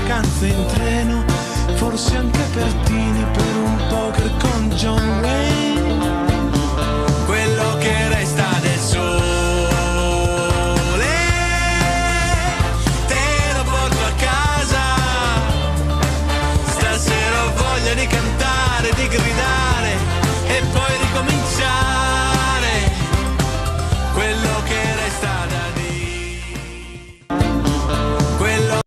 vacanze in treno, forse anche Pertini per un poker con John Wayne. Quello che resta del sole te lo porto a casa. Stasera ho voglia di cantare, di gridare e poi ricominciare. Quello che resta da dire, quello.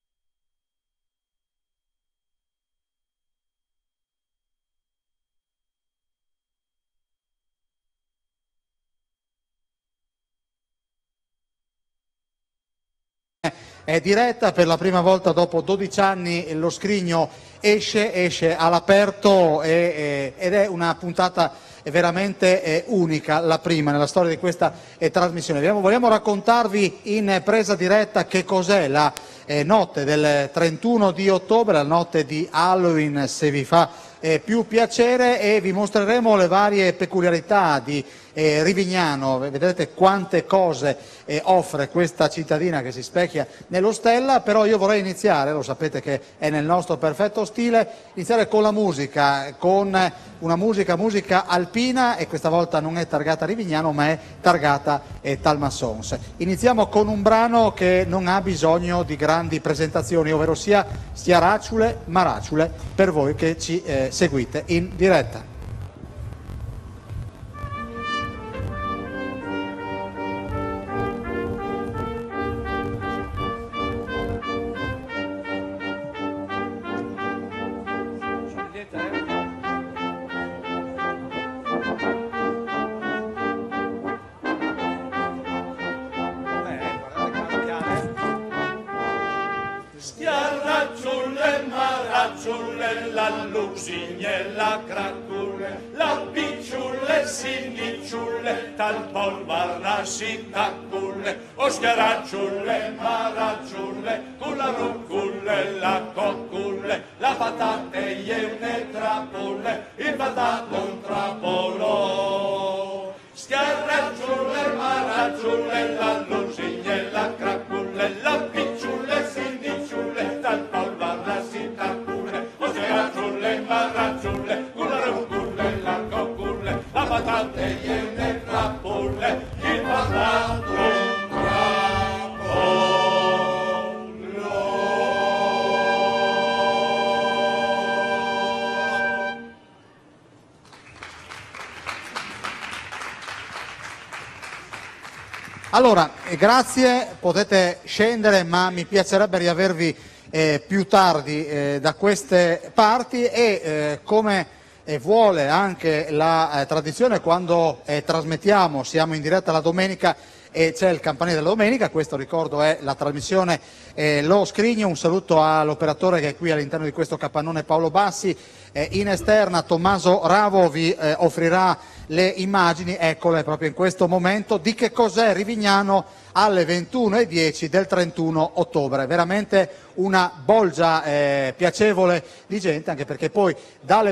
È diretta per la prima volta dopo 12 anni, lo scrigno esce all'aperto ed è una puntata veramente unica, la prima nella storia di questa trasmissione. Vogliamo raccontarvi in presa diretta che cos'è la notte del 31 di ottobre, la notte di Halloween, se vi fa più piacere, e vi mostreremo le varie peculiarità di Rivignano. Vedete quante cose offre questa cittadina che si specchia nello Stella. Però io vorrei iniziare, lo sapete che è nel nostro perfetto stile, iniziare con la musica, con una musica alpina, e questa volta non è targata Rivignano ma è targata Talmassons. Iniziamo con un brano che non ha bisogno di grandi presentazioni, ovvero sia Stiaracciule Maracciule, per voi che ci seguite in diretta. La lusignella craculle, la picciulle sinicciulle, tal polvarna si tacculle, o schiaracciulle, maracciulle, con la rucculle, la cocculle, la patate e une trapulle, il patato un trapolo. Schiaracciulle, maracciulle, la lusignella craculle, la picciulle sinicciulle, tal polvarna si tacculle, maracciulle, con la rucculle, la cocculle, la patate e une trapulle, il patato un trapolo. Allora, grazie, potete scendere, ma mi piacerebbe riavervi più tardi da queste parti, e come vuole anche la tradizione, quando trasmettiamo, siamo in diretta la domenica e c'è il campanile della domenica. Questo, ricordo, è la trasmissione Lo Scrigno. Un saluto all'operatore che è qui all'interno di questo capannone, Paolo Bassi. In esterna Tommaso Ravo vi offrirà le immagini, eccole proprio in questo momento, di che cos'è Rivignano alle 21:10 del 31 ottobre. Veramente una bolgia piacevole di gente, anche perché poi dalle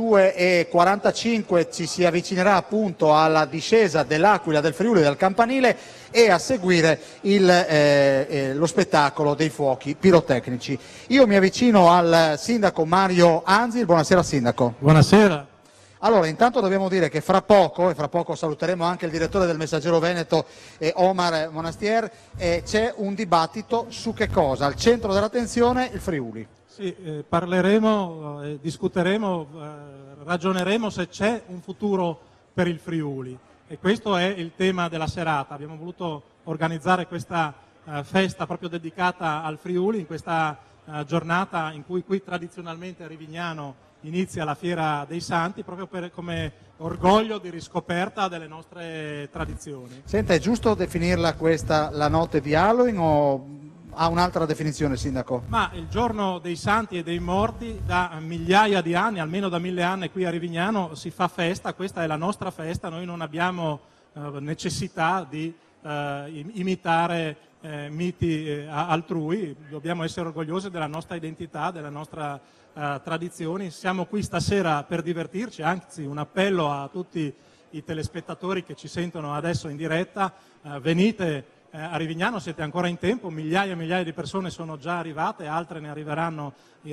22:45 ci si avvicinerà appunto alla discesa dell'Aquila, del Friuli, del Campanile, e a seguire lo spettacolo dei fuochi pirotecnici. Io mi avvicino al sindaco Mario Anzil. Buonasera sindaco. Buonasera. Allora, intanto dobbiamo dire che fra poco saluteremo anche il direttore del Messaggero Veneto, Omar Monastier, c'è un dibattito su che cosa? Al centro dell'attenzione il Friuli. Sì, parleremo, discuteremo, ragioneremo se c'è un futuro per il Friuli, e questo è il tema della serata. Abbiamo voluto organizzare questa festa proprio dedicata al Friuli, in questa giornata in cui qui tradizionalmente a Rivignano inizia la Fiera dei Santi, proprio come orgoglio di riscoperta delle nostre tradizioni. Senta, è giusto definirla questa la notte di Halloween o ha un'altra definizione, sindaco? Ma il giorno dei Santi e dei Morti, da migliaia di anni, almeno da 1000 anni qui a Rivignano, si fa festa. Questa è la nostra festa, noi non abbiamo necessità di imitare miti altrui, dobbiamo essere orgogliosi della nostra identità, della nostra tradizioni. Siamo qui stasera per divertirci, anzi un appello a tutti i telespettatori che ci sentono adesso in diretta: venite A Rivignano siete ancora in tempo, migliaia e migliaia di persone sono già arrivate, altre ne arriveranno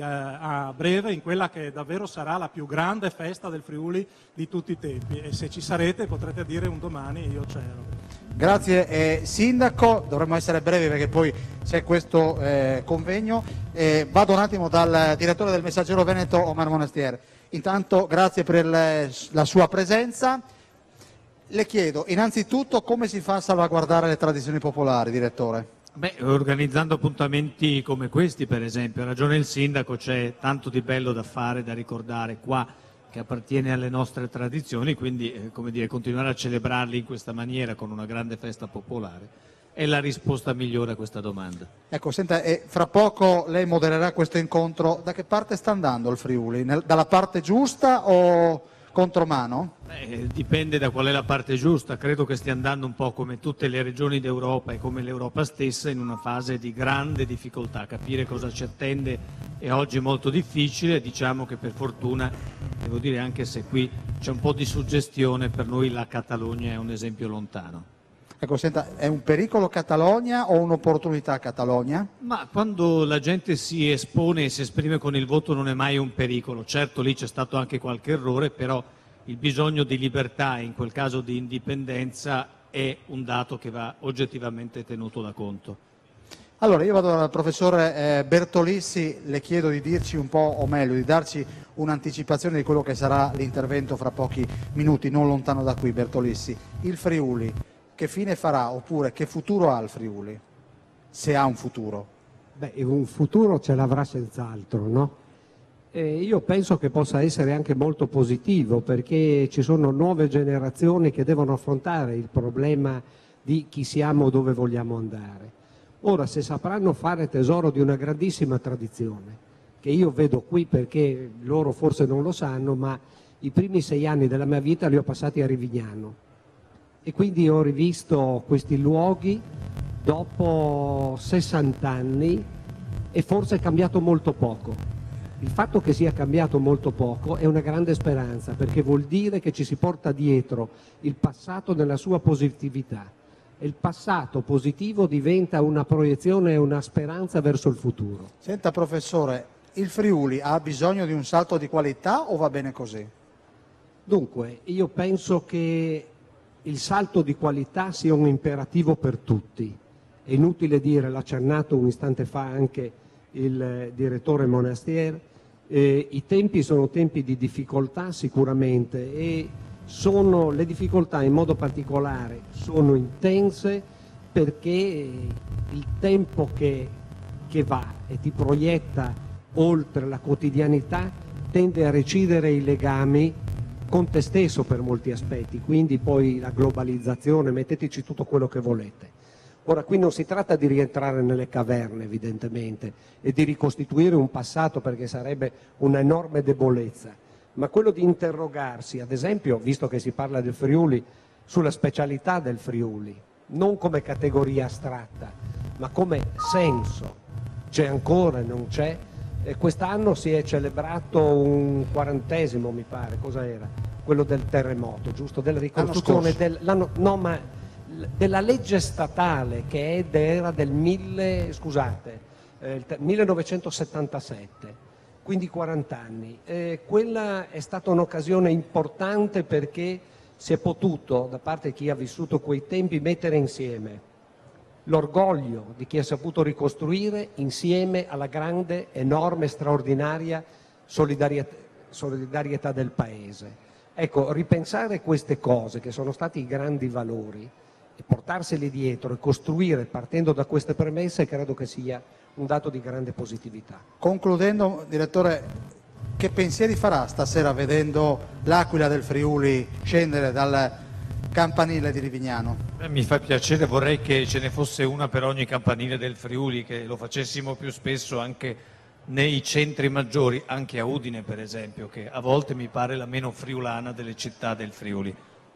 a breve, in quella che davvero sarà la più grande festa del Friuli di tutti i tempi, e se ci sarete potrete dire un domani io c'ero. Grazie Sindaco, dovremmo essere brevi perché poi c'è questo convegno. Vado un attimo dal direttore del Messaggero Veneto, Omar Monastier. Intanto grazie per la sua presenza. Le chiedo innanzitutto come si fa a salvaguardare le tradizioni popolari, direttore? Beh, organizzando appuntamenti come questi, per esempio, ha ragione il Sindaco, c'è tanto di bello da fare, da ricordare qua, che appartiene alle nostre tradizioni, quindi come dire, continuare a celebrarli in questa maniera con una grande festa popolare è la risposta migliore a questa domanda. Ecco, senta, fra poco lei modererà questo incontro. Da che parte sta andando il Friuli? Dalla parte giusta o contromano? Dipende da qual è la parte giusta. Credo che stia andando un po' come tutte le regioni d'Europa e come l'Europa stessa in una fase di grande difficoltà. Capire cosa ci attende è oggi molto difficile. Diciamo che per fortuna, devo dire, anche se qui c'è un po' di suggestione, per noi la Catalogna è un esempio lontano. Ecco, senta, è un pericolo Catalogna o un'opportunità Catalogna? Ma quando la gente si espone e si esprime con il voto non è mai un pericolo. Certo, lì c'è stato anche qualche errore, però il bisogno di libertà e in quel caso di indipendenza è un dato che va oggettivamente tenuto da conto. Allora, io vado dal professore Bertolissi, le chiedo di dirci un po', o meglio, di darci un'anticipazione di quello che sarà l'intervento fra pochi minuti, non lontano da qui, Bertolissi. Il Friuli, che fine farà, oppure che futuro ha il Friuli, se ha un futuro? Beh, un futuro ce l'avrà senz'altro, no? Io penso che possa essere anche molto positivo, perché ci sono nuove generazioni che devono affrontare il problema di chi siamo, dove vogliamo andare. Ora, se sapranno fare tesoro di una grandissima tradizione, che io vedo qui perché loro forse non lo sanno, ma i primi 6 anni della mia vita li ho passati a Rivignano e quindi ho rivisto questi luoghi dopo 60 anni e forse è cambiato molto poco. Il fatto che sia cambiato molto poco è una grande speranza, perché vuol dire che ci si porta dietro il passato nella sua positività e il passato positivo diventa una proiezione e una speranza verso il futuro. Senta professore, il Friuli ha bisogno di un salto di qualità o va bene così? Dunque, io penso che il salto di qualità sia un imperativo per tutti. È inutile dire, l'ha accennato un istante fa anche il direttore Monastier, i tempi sono tempi di difficoltà sicuramente e le difficoltà in modo particolare sono intense perché il tempo che va e ti proietta oltre la quotidianità tende a recidere i legami con te stesso per molti aspetti, quindi poi la globalizzazione, metteteci tutto quello che volete. Ora, qui non si tratta di rientrare nelle caverne, evidentemente, e di ricostituire un passato perché sarebbe un'enorme debolezza, ma quello di interrogarsi, ad esempio, visto che si parla del Friuli, sulla specialità del Friuli, non come categoria astratta, ma come senso. C'è ancora, non c'è? Quest'anno si è celebrato un 40°, mi pare, cosa era? Quello del terremoto, giusto? Della ricostruzione della legge statale che era del 1977, quindi 40 anni. Quella è stata un'occasione importante perché si è potuto, da parte di chi ha vissuto quei tempi, mettere insieme l'orgoglio di chi ha saputo ricostruire insieme alla grande, enorme, straordinaria solidarietà del Paese. Ecco, ripensare queste cose che sono stati i grandi valori e portarseli dietro e costruire partendo da queste premesse credo che sia un dato di grande positività. Concludendo, direttore, che pensieri farà stasera vedendo l'Aquila del Friuli scendere dal campanile di Rivignano? Mi fa piacere, vorrei che ce ne fosse una per ogni campanile del Friuli, che lo facessimo più spesso anche nei centri maggiori, anche a Udine per esempio, che a volte mi pare la meno friulana delle città del Friuli.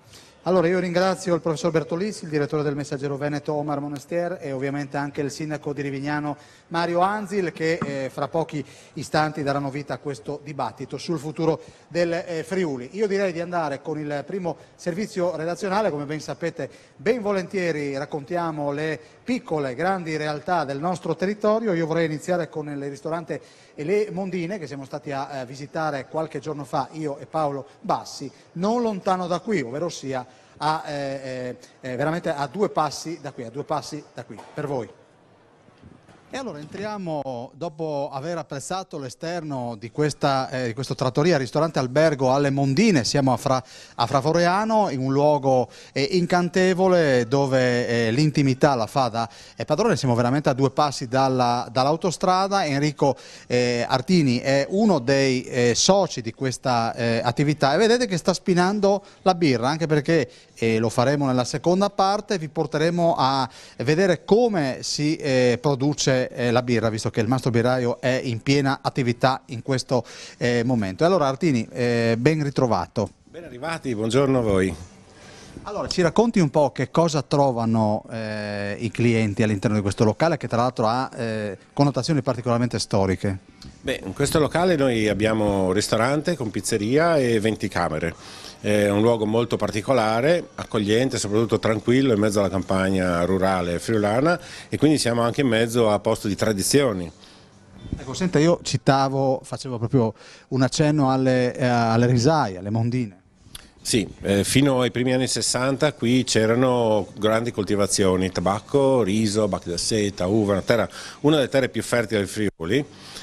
Allora io ringrazio il professor Bertolissi, il direttore del Messaggero Veneto Omar Monestier e ovviamente anche il sindaco di Rivignano Mario Anzil che fra pochi istanti daranno vita a questo dibattito sul futuro del Friuli. Io direi di andare con il primo servizio redazionale, come ben sapete ben volentieri raccontiamo le piccole grandi realtà del nostro territorio. Io vorrei iniziare con il ristorante Le Mondine che siamo stati a visitare qualche giorno fa io e Paolo Bassi, non lontano da qui, ovvero sia veramente a 2 passi da qui, per voi. E allora entriamo, dopo aver apprezzato l'esterno di questo trattoria, ristorante albergo alle Mondine, siamo a Fravoreano, in un luogo incantevole dove l'intimità la fa da padrone. Siamo veramente a 2 passi dall'autostrada. Enrico Artini è uno dei soci di questa attività e vedete che sta spinando la birra, anche perché lo faremo nella seconda parte, vi porteremo a vedere come si produce la birra, visto che il mastro birraio è in piena attività in questo momento. E allora Artini, ben ritrovato. Ben arrivati, buongiorno a voi. Allora, ci racconti un po' che cosa trovano i clienti all'interno di questo locale, che tra l'altro ha connotazioni particolarmente storiche. Beh, in questo locale noi abbiamo un ristorante con pizzeria e 20 camere. È un luogo molto particolare, accogliente, soprattutto tranquillo in mezzo alla campagna rurale friulana, e quindi siamo anche in mezzo a posto di tradizioni. Ecco, senta, io facevo proprio un accenno alle risaie, alle mondine. Sì, fino ai primi anni 60 qui c'erano grandi coltivazioni, tabacco, riso, bacche da seta, uva, una delle terre più fertili del Friuli.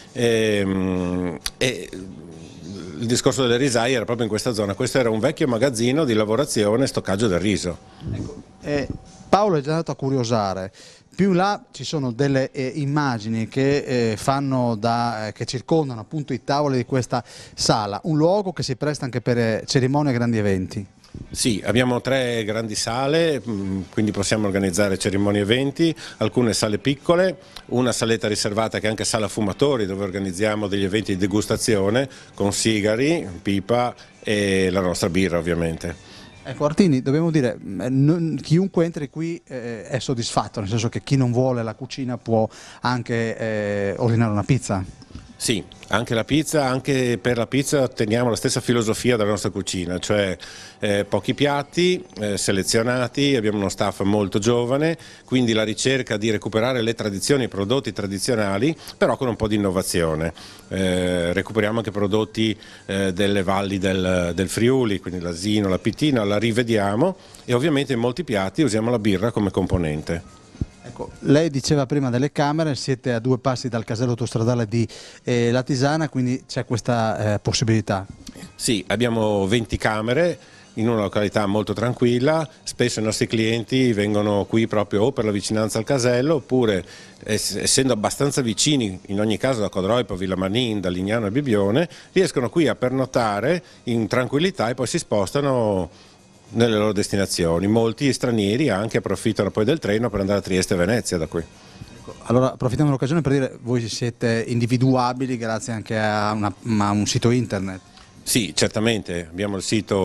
Il discorso delle risaie era proprio in questa zona. Questo era un vecchio magazzino di lavorazione e stoccaggio del riso. Ecco, Paolo è già andato a curiosare. Più in là ci sono delle immagini che che circondano appunto i tavoli di questa sala, un luogo che si presta anche per cerimonie e grandi eventi. Sì, abbiamo 3 grandi sale, quindi possiamo organizzare cerimonie e eventi, alcune sale piccole, una saletta riservata che è anche sala fumatori, dove organizziamo degli eventi di degustazione con sigari, pipa e la nostra birra ovviamente. Ecco Artini, dobbiamo dire, chiunque entri qui è soddisfatto, nel senso che chi non vuole la cucina può anche ordinare una pizza. Sì, anche la pizza, anche per la pizza teniamo la stessa filosofia della nostra cucina, cioè pochi piatti selezionati, abbiamo uno staff molto giovane, quindi la ricerca di recuperare le tradizioni, i prodotti tradizionali, però con un po' di innovazione. Recuperiamo anche prodotti delle valli del Friuli, quindi l'asino, la pittina, la rivediamo e ovviamente in molti piatti usiamo la birra come componente. Ecco, lei diceva prima delle camere, siete a 2 passi dal casello autostradale di Latisana, quindi c'è questa possibilità? Sì, abbiamo 20 camere in una località molto tranquilla, spesso i nostri clienti vengono qui proprio o per la vicinanza al casello oppure essendo abbastanza vicini in ogni caso da Codroipo, Villa Manin, da Lignano e Bibbione, riescono qui a pernottare in tranquillità e poi si spostano nelle loro destinazioni. Molti stranieri anche approfittano poi del treno per andare a Trieste e Venezia da qui. Allora approfittiamo dell'occasione per dire, voi siete individuabili grazie anche a un sito internet. Sì, certamente, abbiamo il sito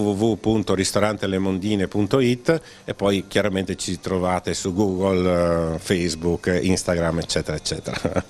www.ristorantelemondine.it e poi chiaramente ci trovate su Google, Facebook, Instagram, eccetera, eccetera.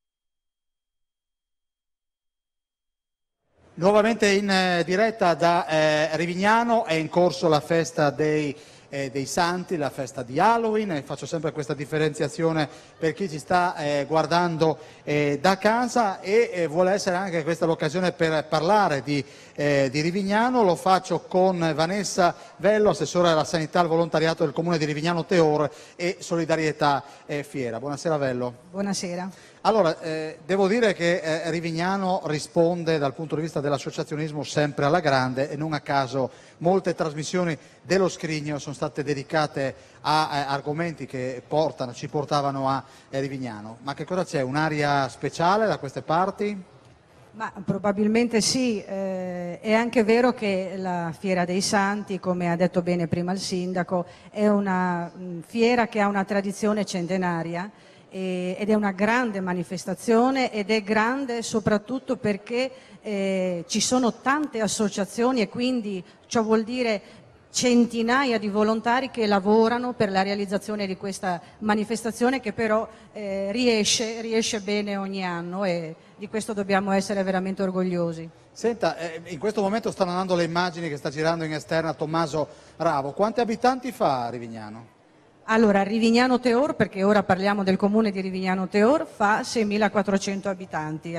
Nuovamente in diretta da Rivignano, è in corso la festa dei Santi, la festa di Halloween, e faccio sempre questa differenziazione per chi ci sta guardando da casa e vuole essere anche questa l'occasione per parlare di Rivignano. Lo faccio con Vanessa Vello, assessore alla sanità e al volontariato del comune di Rivignano Teor e Solidarietà Fiera. Buonasera Vello. Buonasera. Allora, devo dire che Rivignano risponde dal punto di vista dell'associazionismo sempre alla grande e non a caso molte trasmissioni dello Scrigno sono state dedicate a argomenti che ci portavano a Rivignano. Ma che cosa c'è? Un'area speciale da queste parti? Ma probabilmente sì, è anche vero che la Fiera dei Santi, come ha detto bene prima il sindaco, è una fiera che ha una tradizione centenaria ed è una grande manifestazione ed è grande soprattutto perché ci sono tante associazioni e quindi ciò vuol dire centinaia di volontari che lavorano per la realizzazione di questa manifestazione, che però riesce bene ogni anno, e di questo dobbiamo essere veramente orgogliosi. Senta, in questo momento stanno andando le immagini che sta girando in esterna Tommaso Ravo. Quanti abitanti fa Rivignano? Allora, Rivignano Teor, perché ora parliamo del comune di Rivignano Teor, fa 6.400 abitanti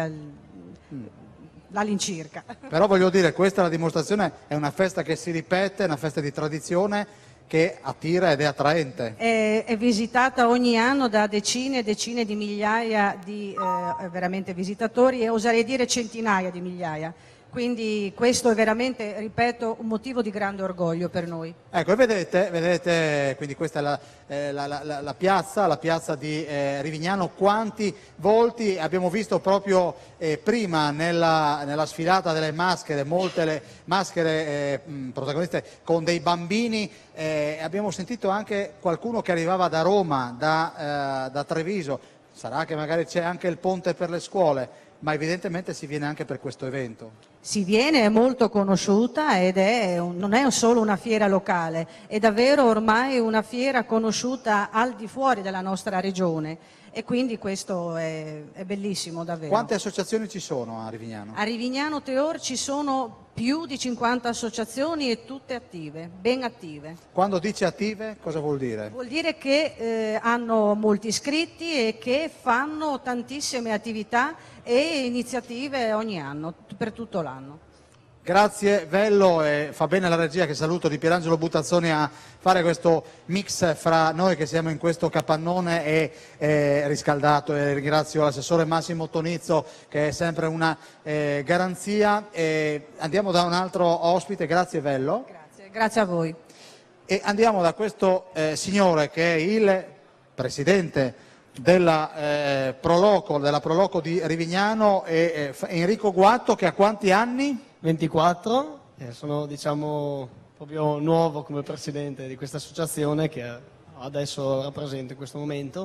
all'incirca. Però voglio dire, questa è la dimostrazione, è una festa che si ripete, è una festa di tradizione che attira ed è attraente. È visitata ogni anno da decine e decine di migliaia di veramente visitatori, e oserei dire centinaia di migliaia. Quindi questo è veramente, ripeto, un motivo di grande orgoglio per noi. Ecco, e vedete, quindi questa è la piazza di Rivignano. Quanti volti abbiamo visto proprio prima nella sfilata delle maschere, molte le maschere protagoniste con dei bambini. Abbiamo sentito anche qualcuno che arrivava da Roma, da Treviso. Sarà che magari c'è anche il ponte per le scuole, ma evidentemente si viene anche per questo evento. Si viene, è molto conosciuta ed non è solo una fiera locale, è davvero ormai una fiera conosciuta al di fuori della nostra regione, e quindi questo è bellissimo davvero. Quante associazioni ci sono a Rivignano? A Rivignano Teor ci sono più di 50 associazioni, e tutte attive, ben attive. Quando dice attive, cosa vuol dire? Vuol dire che hanno molti iscritti e che fanno tantissime attività e iniziative ogni anno, per tutto l'anno. Grazie Vello, e fa bene la regia, che saluto, di Pierangelo Buttazzoni, a fare questo mix fra noi che siamo in questo capannone e riscaldato, e ringrazio l'assessore Massimo Tonizzo, che è sempre una garanzia. Andiamo da un altro ospite. Grazie Vello. Grazie a voi. E andiamo da questo signore che è il presidente della Proloco di Rivignano, Enrico Guatto, che ha quanti anni? 24, sono proprio nuovo come presidente di questa associazione che adesso rappresento in questo momento,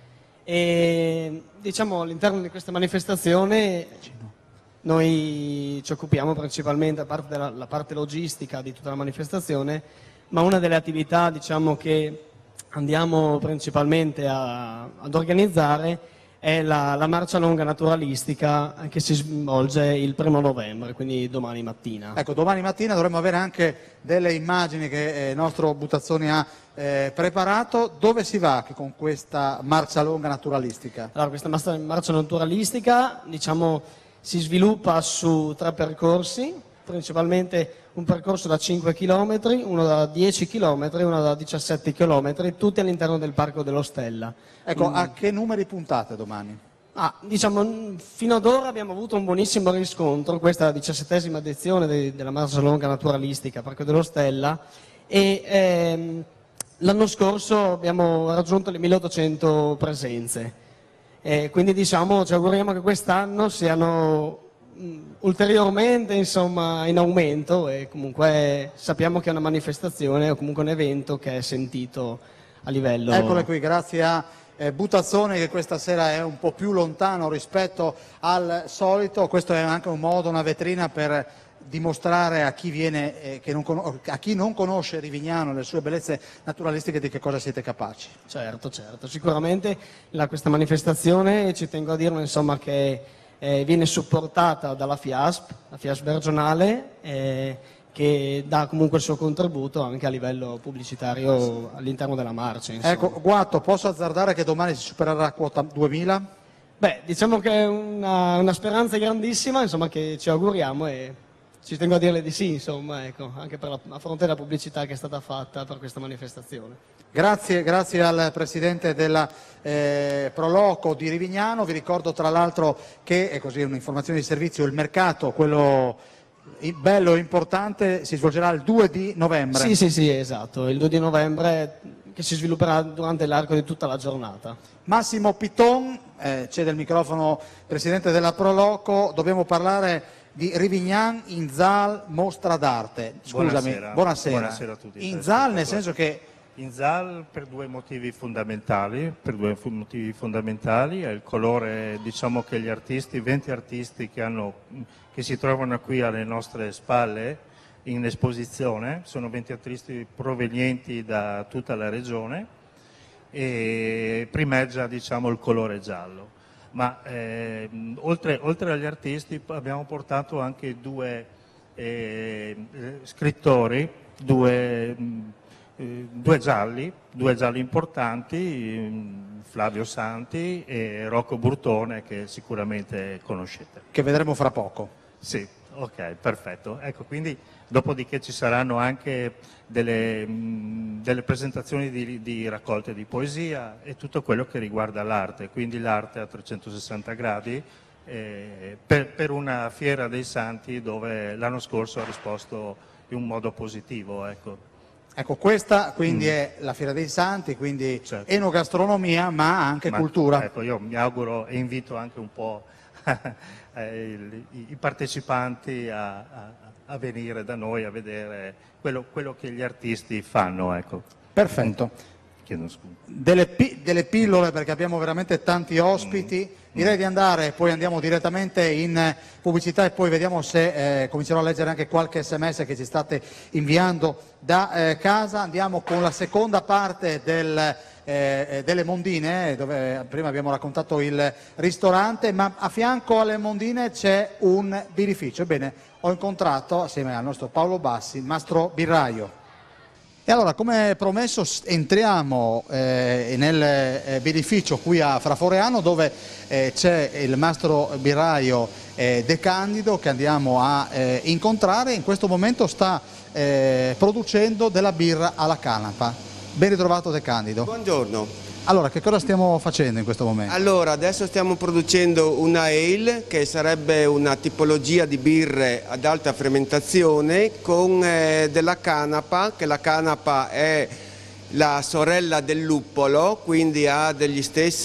e all'interno di questa manifestazione noi ci occupiamo principalmente, a parte della parte logistica di tutta la manifestazione, ma una delle attività che andiamo principalmente ad organizzare è la marcia lunga naturalistica, che si svolge il 1° novembre, quindi domani mattina. Ecco, domani mattina dovremmo avere anche delle immagini che il nostro Buttazzoni ha preparato. Dove si va con questa marcia lunga naturalistica? Allora, questa marcia naturalistica si sviluppa su 3 percorsi, principalmente un percorso da 5 km, uno da 10 km e uno da 17 km, tutti all'interno del Parco dello Stella. Ecco, a che numeri puntate domani? Fino ad ora abbiamo avuto un buonissimo riscontro, questa è la 17ª edizione della marcia lunga naturalistica Parco dello Stella, e l'anno scorso abbiamo raggiunto le 1800 presenze, quindi ci auguriamo che quest'anno siano ulteriormente in aumento, e comunque sappiamo che è una manifestazione o comunque un evento che è sentito a livello... Eccole qui, grazie a Buttazzoni, che questa sera è un po' più lontano rispetto al solito. Questo è anche un modo, una vetrina per dimostrare a chi viene, a chi non conosce Rivignano, le sue bellezze naturalistiche, di che cosa siete capaci. Certo, sicuramente questa manifestazione, ci tengo a dirlo, che viene supportata dalla FIASP, la FIASP regionale, che dà comunque il suo contributo anche a livello pubblicitario all'interno della marcia. Ecco, Guatto, posso azzardare che domani si supererà quota 2000? Beh, che è una speranza grandissima, che ci auguriamo, e ci tengo a dirle di sì, anche per a fronte della pubblicità che è stata fatta per questa manifestazione. Grazie al presidente della Proloco di Rivignano. Vi ricordo tra l'altro che, è così un'informazione di servizio, il mercato, quello bello e importante, si svolgerà il 2 di novembre. Sì, esatto, il 2 di novembre, che si svilupperà durante l'arco di tutta la giornata. Massimo Piton, cede il microfono, presidente della Proloco. Dobbiamo parlare di Rivignan Inzal, mostra d'arte. Scusami, buonasera. Buonasera a tutti. Inzal nel senso che... Inzal per due motivi fondamentali, è il colore, che gli artisti, 20 artisti che si trovano qui alle nostre spalle, in esposizione, sono 20 artisti provenienti da tutta la regione e primeggia, diciamo, il colore giallo. Ma oltre agli artisti abbiamo portato anche due scrittori, due gialli importanti, Flavio Santi e Rocco Burtone, che sicuramente conoscete. Che vedremo fra poco. Sì, ok, perfetto. Ecco, quindi dopodiché ci saranno anche delle presentazioni di raccolte di poesia e tutto quello che riguarda l'arte, quindi l'arte a 360 gradi, per una fiera dei Santi dove l'anno scorso ha risposto in un modo positivo. Ecco, questa quindi è la Fiera dei Santi, quindi certo. Enogastronomia ma anche cultura. Ecco, io mi auguro e invito anche un po' i partecipanti a venire da noi a vedere quello che gli artisti fanno. Ecco. Perfetto. Chiedo scusa. Delle pillole, perché abbiamo veramente tanti ospiti. Direi di andare, poi andiamo direttamente in pubblicità e poi vediamo se comincerò a leggere anche qualche sms che ci state inviando da casa. Andiamo con la seconda parte delle mondine, dove prima abbiamo raccontato il ristorante, ma a fianco alle mondine c'è un birrificio. Ebbene, ho incontrato assieme al nostro Paolo Bassi il mastro birraio. E allora, come promesso, entriamo nel birrificio qui a Fraforeano, dove c'è il mastro birraio De Candido, che andiamo a incontrare. In questo momento sta producendo della birra alla canapa. Ben ritrovato De Candido. Buongiorno. Allora, che cosa stiamo facendo in questo momento? Allora, adesso stiamo producendo una ale, che sarebbe una tipologia di birre ad alta fermentazione, con della canapa, che la canapa è la sorella del luppolo, quindi ha degli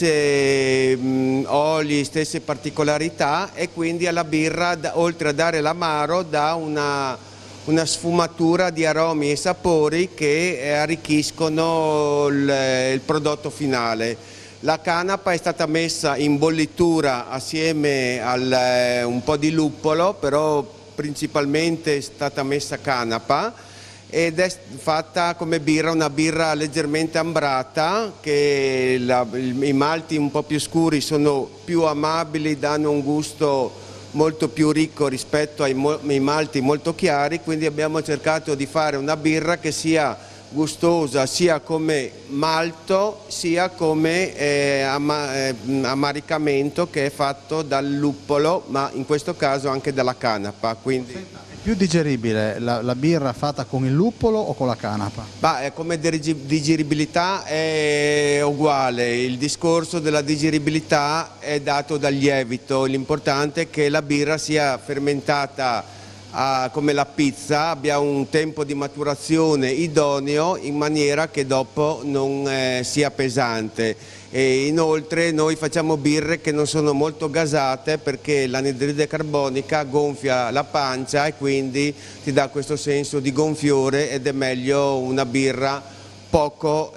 stessi oli, stesse particolarità, e quindi alla birra, oltre a dare l'amaro, dà una sfumatura di aromi e sapori che arricchiscono il prodotto finale. La canapa è stata messa in bollitura assieme a un po' di luppolo, però principalmente è stata messa canapa, ed è fatta come birra, una birra leggermente ambrata, che i malti un po' più scuri sono più amabili, danno un gusto molto più ricco rispetto ai malti molto chiari, quindi abbiamo cercato di fare una birra che sia gustosa sia come malto sia come ammaricamento, che è fatto dal luppolo, ma in questo caso anche dalla canapa. Quindi è più digeribile la birra fatta con il luppolo o con la canapa? Come digeribilità è uguale, il discorso della digeribilità è dato dal lievito, l'importante è che la birra sia fermentata come la pizza, abbia un tempo di maturazione idoneo in maniera che dopo non sia pesante. E inoltre noi facciamo birre che non sono molto gasate, perché l'anidride carbonica gonfia la pancia e quindi ti dà questo senso di gonfiore, ed è meglio una birra poco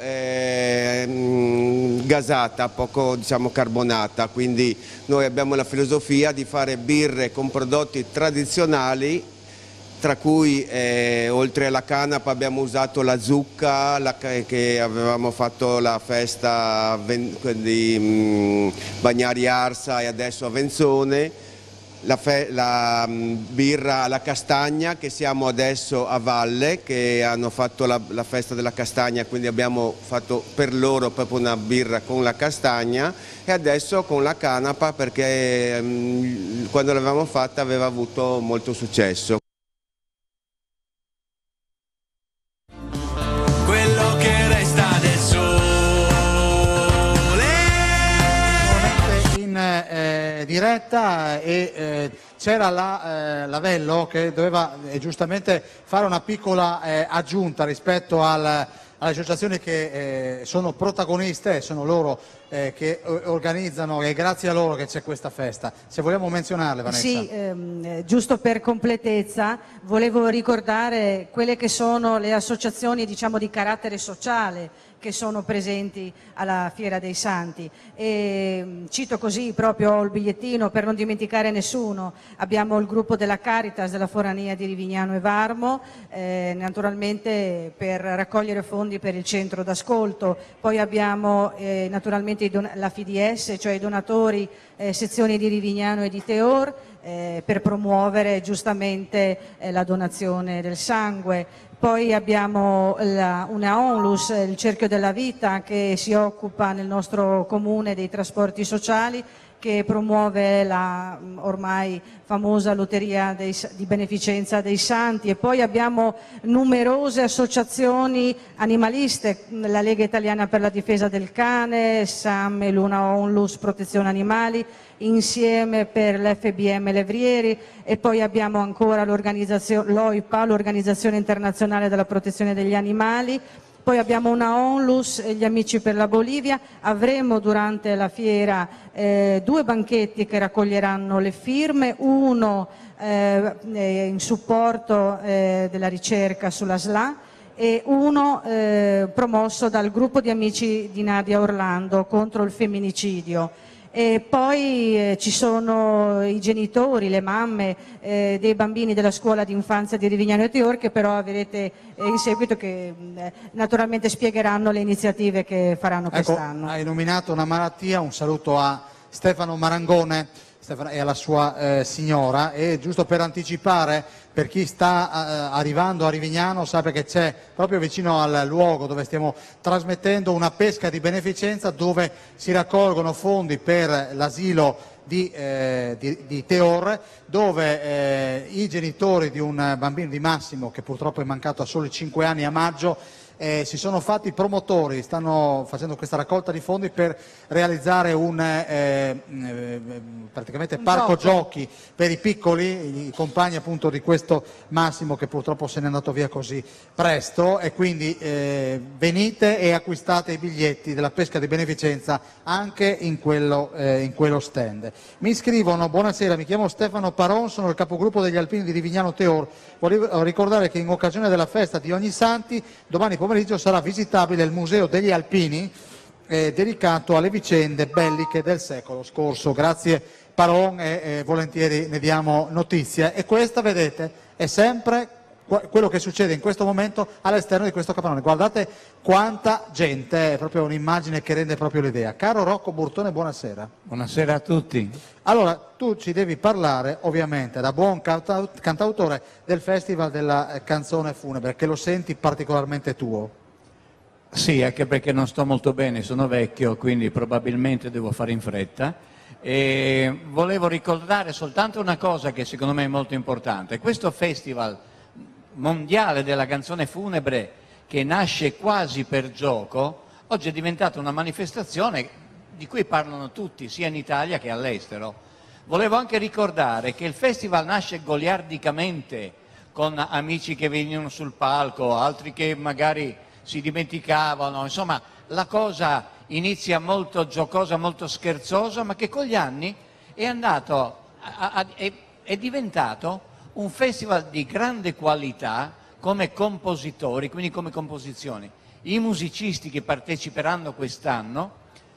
gasata, poco carbonata. Quindi noi abbiamo la filosofia di fare birre con prodotti tradizionali, tra cui oltre alla canapa abbiamo usato la zucca, che avevamo fatto la festa di Bagnari Arsa e adesso a Venzone, la birra alla castagna, che siamo adesso a Valle, che hanno fatto la festa della castagna, quindi abbiamo fatto per loro proprio una birra con la castagna, e adesso con la canapa, perché quando l'avevamo fatta aveva avuto molto successo. Quello che resta del sole. In diretta, e c'era Lavello che doveva giustamente fare una piccola aggiunta rispetto alle associazioni che sono protagoniste, sono loro che organizzano, e grazie a loro che c'è questa festa. Se vogliamo menzionarle, Vanessa. Sì, giusto per completezza volevo ricordare quelle che sono le associazioni, diciamo, di carattere sociale, che sono presenti alla Fiera dei Santi. E cito così proprio il bigliettino per non dimenticare nessuno: abbiamo il gruppo della Caritas della Forania di Rivignano e Varmo, naturalmente per raccogliere fondi per il centro d'ascolto. Poi abbiamo naturalmente la FIDS, cioè i donatori sezioni di Rivignano e di Teor, per promuovere giustamente la donazione del sangue. Poi abbiamo una Onlus, il Cerchio della Vita, che si occupa nel nostro comune dei trasporti sociali, che promuove la ormai famosa lotteria di beneficenza dei Santi. E poi abbiamo numerose associazioni animaliste, la Lega Italiana per la Difesa del Cane, SAM e Luna Onlus Protezione Animali, Insieme per l'FBM Levrieri, e poi abbiamo ancora l'OIPA, l'Organizzazione Internazionale della Protezione degli Animali. Poi abbiamo una Onlus, gli Amici per la Bolivia. Avremo durante la fiera 2 banchetti che raccoglieranno le firme, uno in supporto della ricerca sulla SLA e uno promosso dal gruppo di amici di Nadia Orlando contro il femminicidio. E poi ci sono i genitori, le mamme dei bambini della scuola d'infanzia di Rivignano e Teor, che però vedrete in seguito, che naturalmente spiegheranno le iniziative che faranno quest'anno. Hai nominato una malattia, un saluto a Stefano Marangone e alla sua signora, e giusto per anticipare, per chi sta arrivando a Rivignano, sappia che c'è proprio vicino al luogo dove stiamo trasmettendo una pesca di beneficenza, dove si raccolgono fondi per l'asilo di Teor, dove i genitori di un bambino, di Massimo, che purtroppo è mancato a soli 5 anni a maggio, si sono fatti promotori, stanno facendo questa raccolta di fondi per realizzare un praticamente parco giochi per i piccoli, i compagni appunto di questo Massimo, che purtroppo se n'è andato via così presto. E quindi venite e acquistate i biglietti della pesca di beneficenza anche in quello stand. Mi scrivono: buonasera, mi chiamo Stefano Paron, sono il capogruppo degli alpini di Rivignano Teor. Volevo ricordare che in occasione della festa di Ognissanti domani pomeriggio sarà visitabile il Museo degli Alpini dedicato alle vicende belliche del secolo scorso. Grazie Paron, e volentieri ne diamo notizia. E questa, vedete, è sempre quello che succede in questo momento all'esterno di questo capannone. Guardate quanta gente, è proprio un'immagine che rende proprio l'idea. Caro Rocco Burtone, buonasera. Buonasera a tutti. Allora, tu ci devi parlare, ovviamente, da buon cantautore, del Festival della Canzone Funebre, che lo senti particolarmente tuo. Sì, anche perché non sto molto bene, sono vecchio, quindi probabilmente devo fare in fretta. E volevo ricordare soltanto una cosa che secondo me è molto importante. Questo Festival mondiale della canzone funebre, che nasce quasi per gioco, oggi è diventata una manifestazione di cui parlano tutti, sia in Italia che all'estero. Volevo anche ricordare che il festival nasce goliardicamente, con amici che venivano sul palco, altri che magari si dimenticavano, insomma la cosa inizia molto giocosa, molto scherzosa, ma che con gli anni è andato è diventato un festival di grande qualità come compositori, quindi come composizioni. I musicisti che parteciperanno quest'anno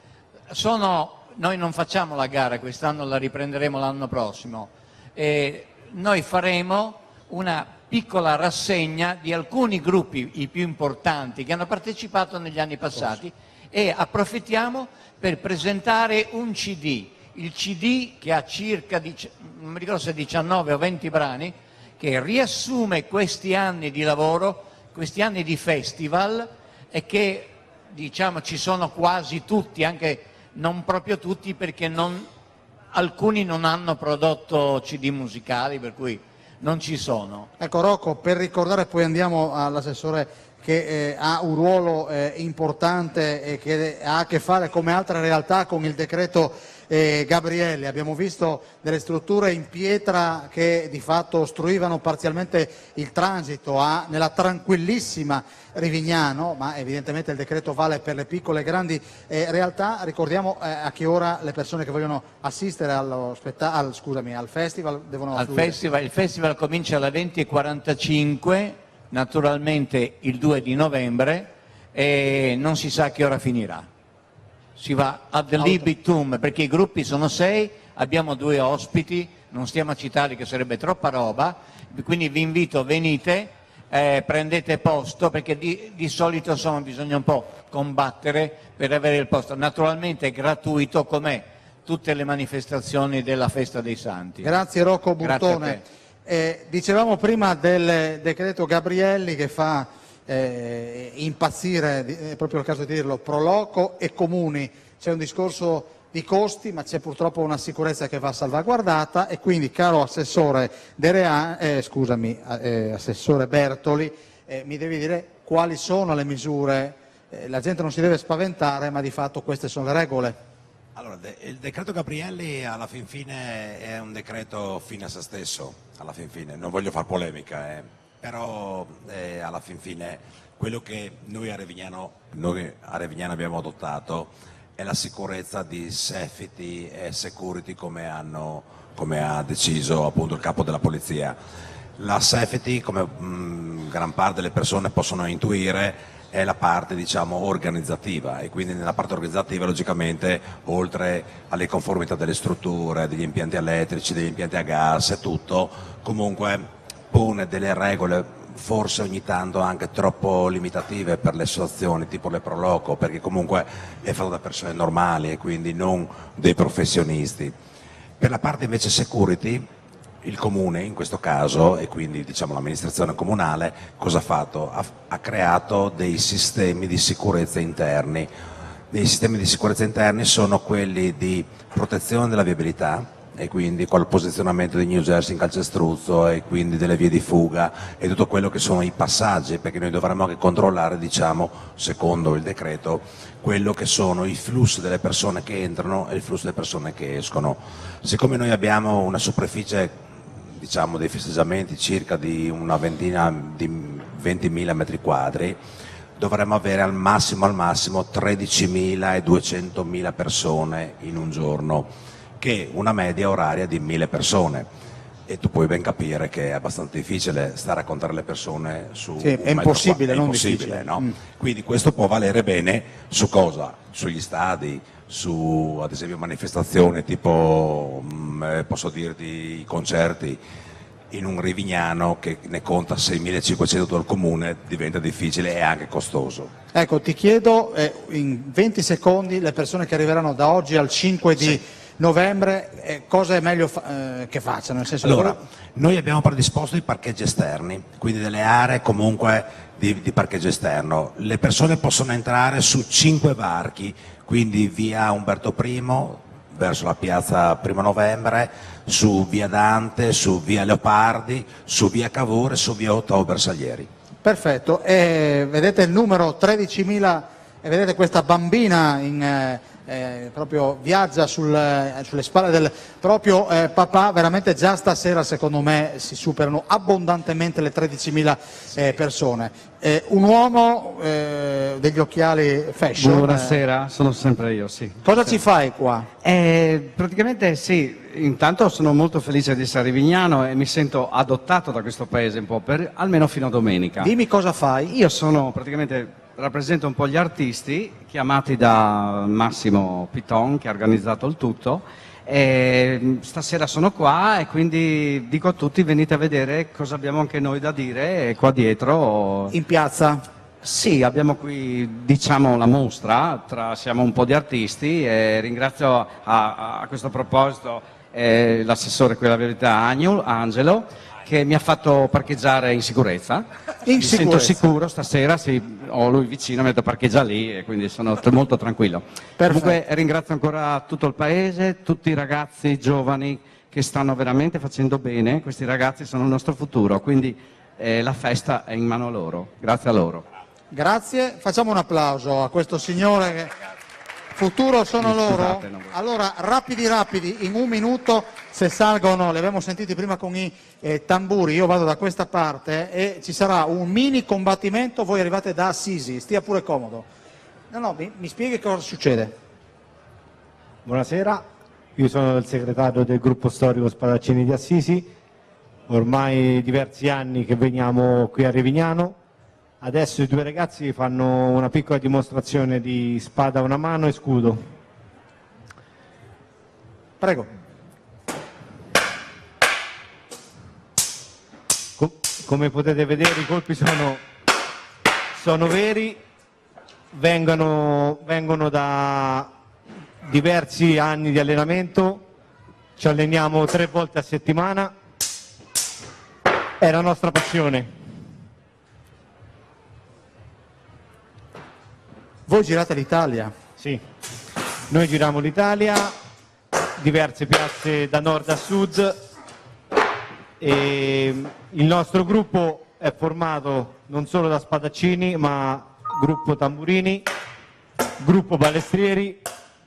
noi non facciamo la gara quest'anno, la riprenderemo l'anno prossimo, noi faremo una piccola rassegna di alcuni gruppi, i più importanti, che hanno partecipato negli anni passati, e approfittiamo per presentare un CD, il CD che ha circa, non mi ricordo se 19 o 20 brani, che riassume questi anni di lavoro, questi anni di festival, e che diciamo ci sono quasi tutti, anche non proprio tutti, perché alcuni non hanno prodotto CD musicali, per cui non ci sono. Ecco Rocco, per ricordare, poi andiamo all'assessore che ha un ruolo importante e che ha a che fare, come altre realtà, con il decreto Gabrielli. Abbiamo visto delle strutture in pietra che di fatto ostruivano parzialmente il transito nella tranquillissima Rivignano, ma evidentemente il decreto vale per le piccole e grandi realtà. Ricordiamo a che ora le persone che vogliono assistere al festival devono affluire. Il festival comincia alle 20:45, naturalmente il 2 di novembre, e non si sa a che ora finirà. Si va ad libitum perché i gruppi sono 6, abbiamo 2 ospiti, non stiamo a citarli che sarebbe troppa roba, quindi vi invito, venite, prendete posto perché di solito insomma bisogna un po' combattere per avere il posto. Naturalmente è gratuito come tutte le manifestazioni della Festa dei Santi. Grazie Rocco Burtone. Dicevamo prima del decreto Gabrielli che fa impazzire, è proprio il caso di dirlo, Pro Loco e comuni. C'è un discorso di costi, ma c'è purtroppo una sicurezza che va salvaguardata e quindi, caro Assessore Assessore Bertoli, mi devi dire quali sono le misure. La gente non si deve spaventare, ma di fatto queste sono le regole. Allora, il decreto Gabrielli alla fin fine è un decreto fine a se stesso, alla fin fine, non voglio far polemica, però alla fin fine quello che noi a Revignano abbiamo adottato è la sicurezza di safety e security come ha deciso appunto il capo della polizia. La safety, come gran parte delle persone possono intuire, è la parte diciamo organizzativa e quindi nella parte organizzativa logicamente oltre alle conformità delle strutture, degli impianti elettrici, degli impianti a gas e tutto, comunque pone delle regole forse ogni tanto anche troppo limitative per le associazioni tipo le Pro Loco, perché comunque è fatto da persone normali e quindi non dei professionisti. Per la parte invece security, il comune in questo caso, e quindi diciamo l'amministrazione comunale, cosa ha fatto? Ha creato dei sistemi di sicurezza interni. I sistemi di sicurezza interni sono quelli di protezione della viabilità, e quindi col posizionamento dei New Jersey in calcestruzzo e quindi delle vie di fuga e tutto quello che sono i passaggi, perché noi dovremmo anche controllare, diciamo, secondo il decreto, quello che sono i flussi delle persone che entrano e il flusso delle persone che escono. Siccome noi abbiamo una superficie, diciamo, dei festeggiamenti circa di una ventina di 20.000 metri quadri, dovremmo avere al massimo 13.000 e 200.000 persone in un giorno, che una media oraria di 1.000 persone, e tu puoi ben capire che è abbastanza difficile stare a contare le persone su sì, è impossibile, non difficile, difficile. No? Quindi questo può valere bene su cosa? Sugli stadi, su ad esempio manifestazioni tipo, posso dirti, i concerti. In un Rivignano che ne conta 6.500 al comune diventa difficile e anche costoso. Ecco, ti chiedo in 20 secondi le persone che arriveranno da oggi al 5 di novembre, cosa è meglio che facciano? Nel senso allora, noi abbiamo predisposto i parcheggi esterni, quindi delle aree comunque di parcheggio esterno. Le persone possono entrare su 5 varchi, quindi via Umberto I, verso la piazza 1 novembre, su via Dante, su via Leopardi, su via Cavour e su via Otto Bersaglieri. Perfetto, vedete il numero 13.000 e vedete questa bambina proprio viaggia sulle spalle del proprio papà, veramente già stasera secondo me si superano abbondantemente le 13.000 persone. Un uomo degli occhiali fashion. Buonasera, sono sempre io, sì. Cosa ci fai qua? Praticamente sì, intanto sono molto felice di essere rivignano e mi sento adottato da questo paese un po', almeno fino a domenica. Dimmi cosa fai. Io sono praticamente... rappresento un po' gli artisti chiamati da Massimo Piton che ha organizzato il tutto e stasera sono qua e quindi dico a tutti venite a vedere cosa abbiamo anche noi da dire qua dietro. In piazza? Sì, abbiamo qui diciamo la mostra, siamo un po' di artisti e ringrazio a questo proposito l'assessore qui alla verità Angelo che mi ha fatto parcheggiare in sicurezza. Mi sento sicuro stasera, sì, ho lui vicino, mi ha detto parcheggia lì e quindi sono molto tranquillo. Comunque ringrazio ancora tutto il paese, tutti i ragazzi giovani che stanno veramente facendo bene, questi ragazzi sono il nostro futuro, quindi la festa è in mano a loro, grazie a loro. Grazie, facciamo un applauso a questo signore che... Futuro sono loro. Allora, rapidi, in un minuto, se salgono, li abbiamo sentiti prima con i tamburi, io vado da questa parte e ci sarà un mini combattimento, voi arrivate da Assisi, stia pure comodo. No, mi spieghi cosa succede. Buonasera, io sono il segretario del gruppo storico Spadaccini di Assisi, ormai diversi anni che veniamo qui a Revignano Adesso i due ragazzi fanno una piccola dimostrazione di spada a una mano e scudo. Prego. Come potete vedere i colpi sono veri, vengono da diversi anni di allenamento, ci alleniamo 3 volte a settimana, è la nostra passione. Voi girate l'Italia? Sì, noi giriamo l'Italia, diverse piazze da nord a sud, e il nostro gruppo è formato non solo da spadaccini ma gruppo tamburini, gruppo balestrieri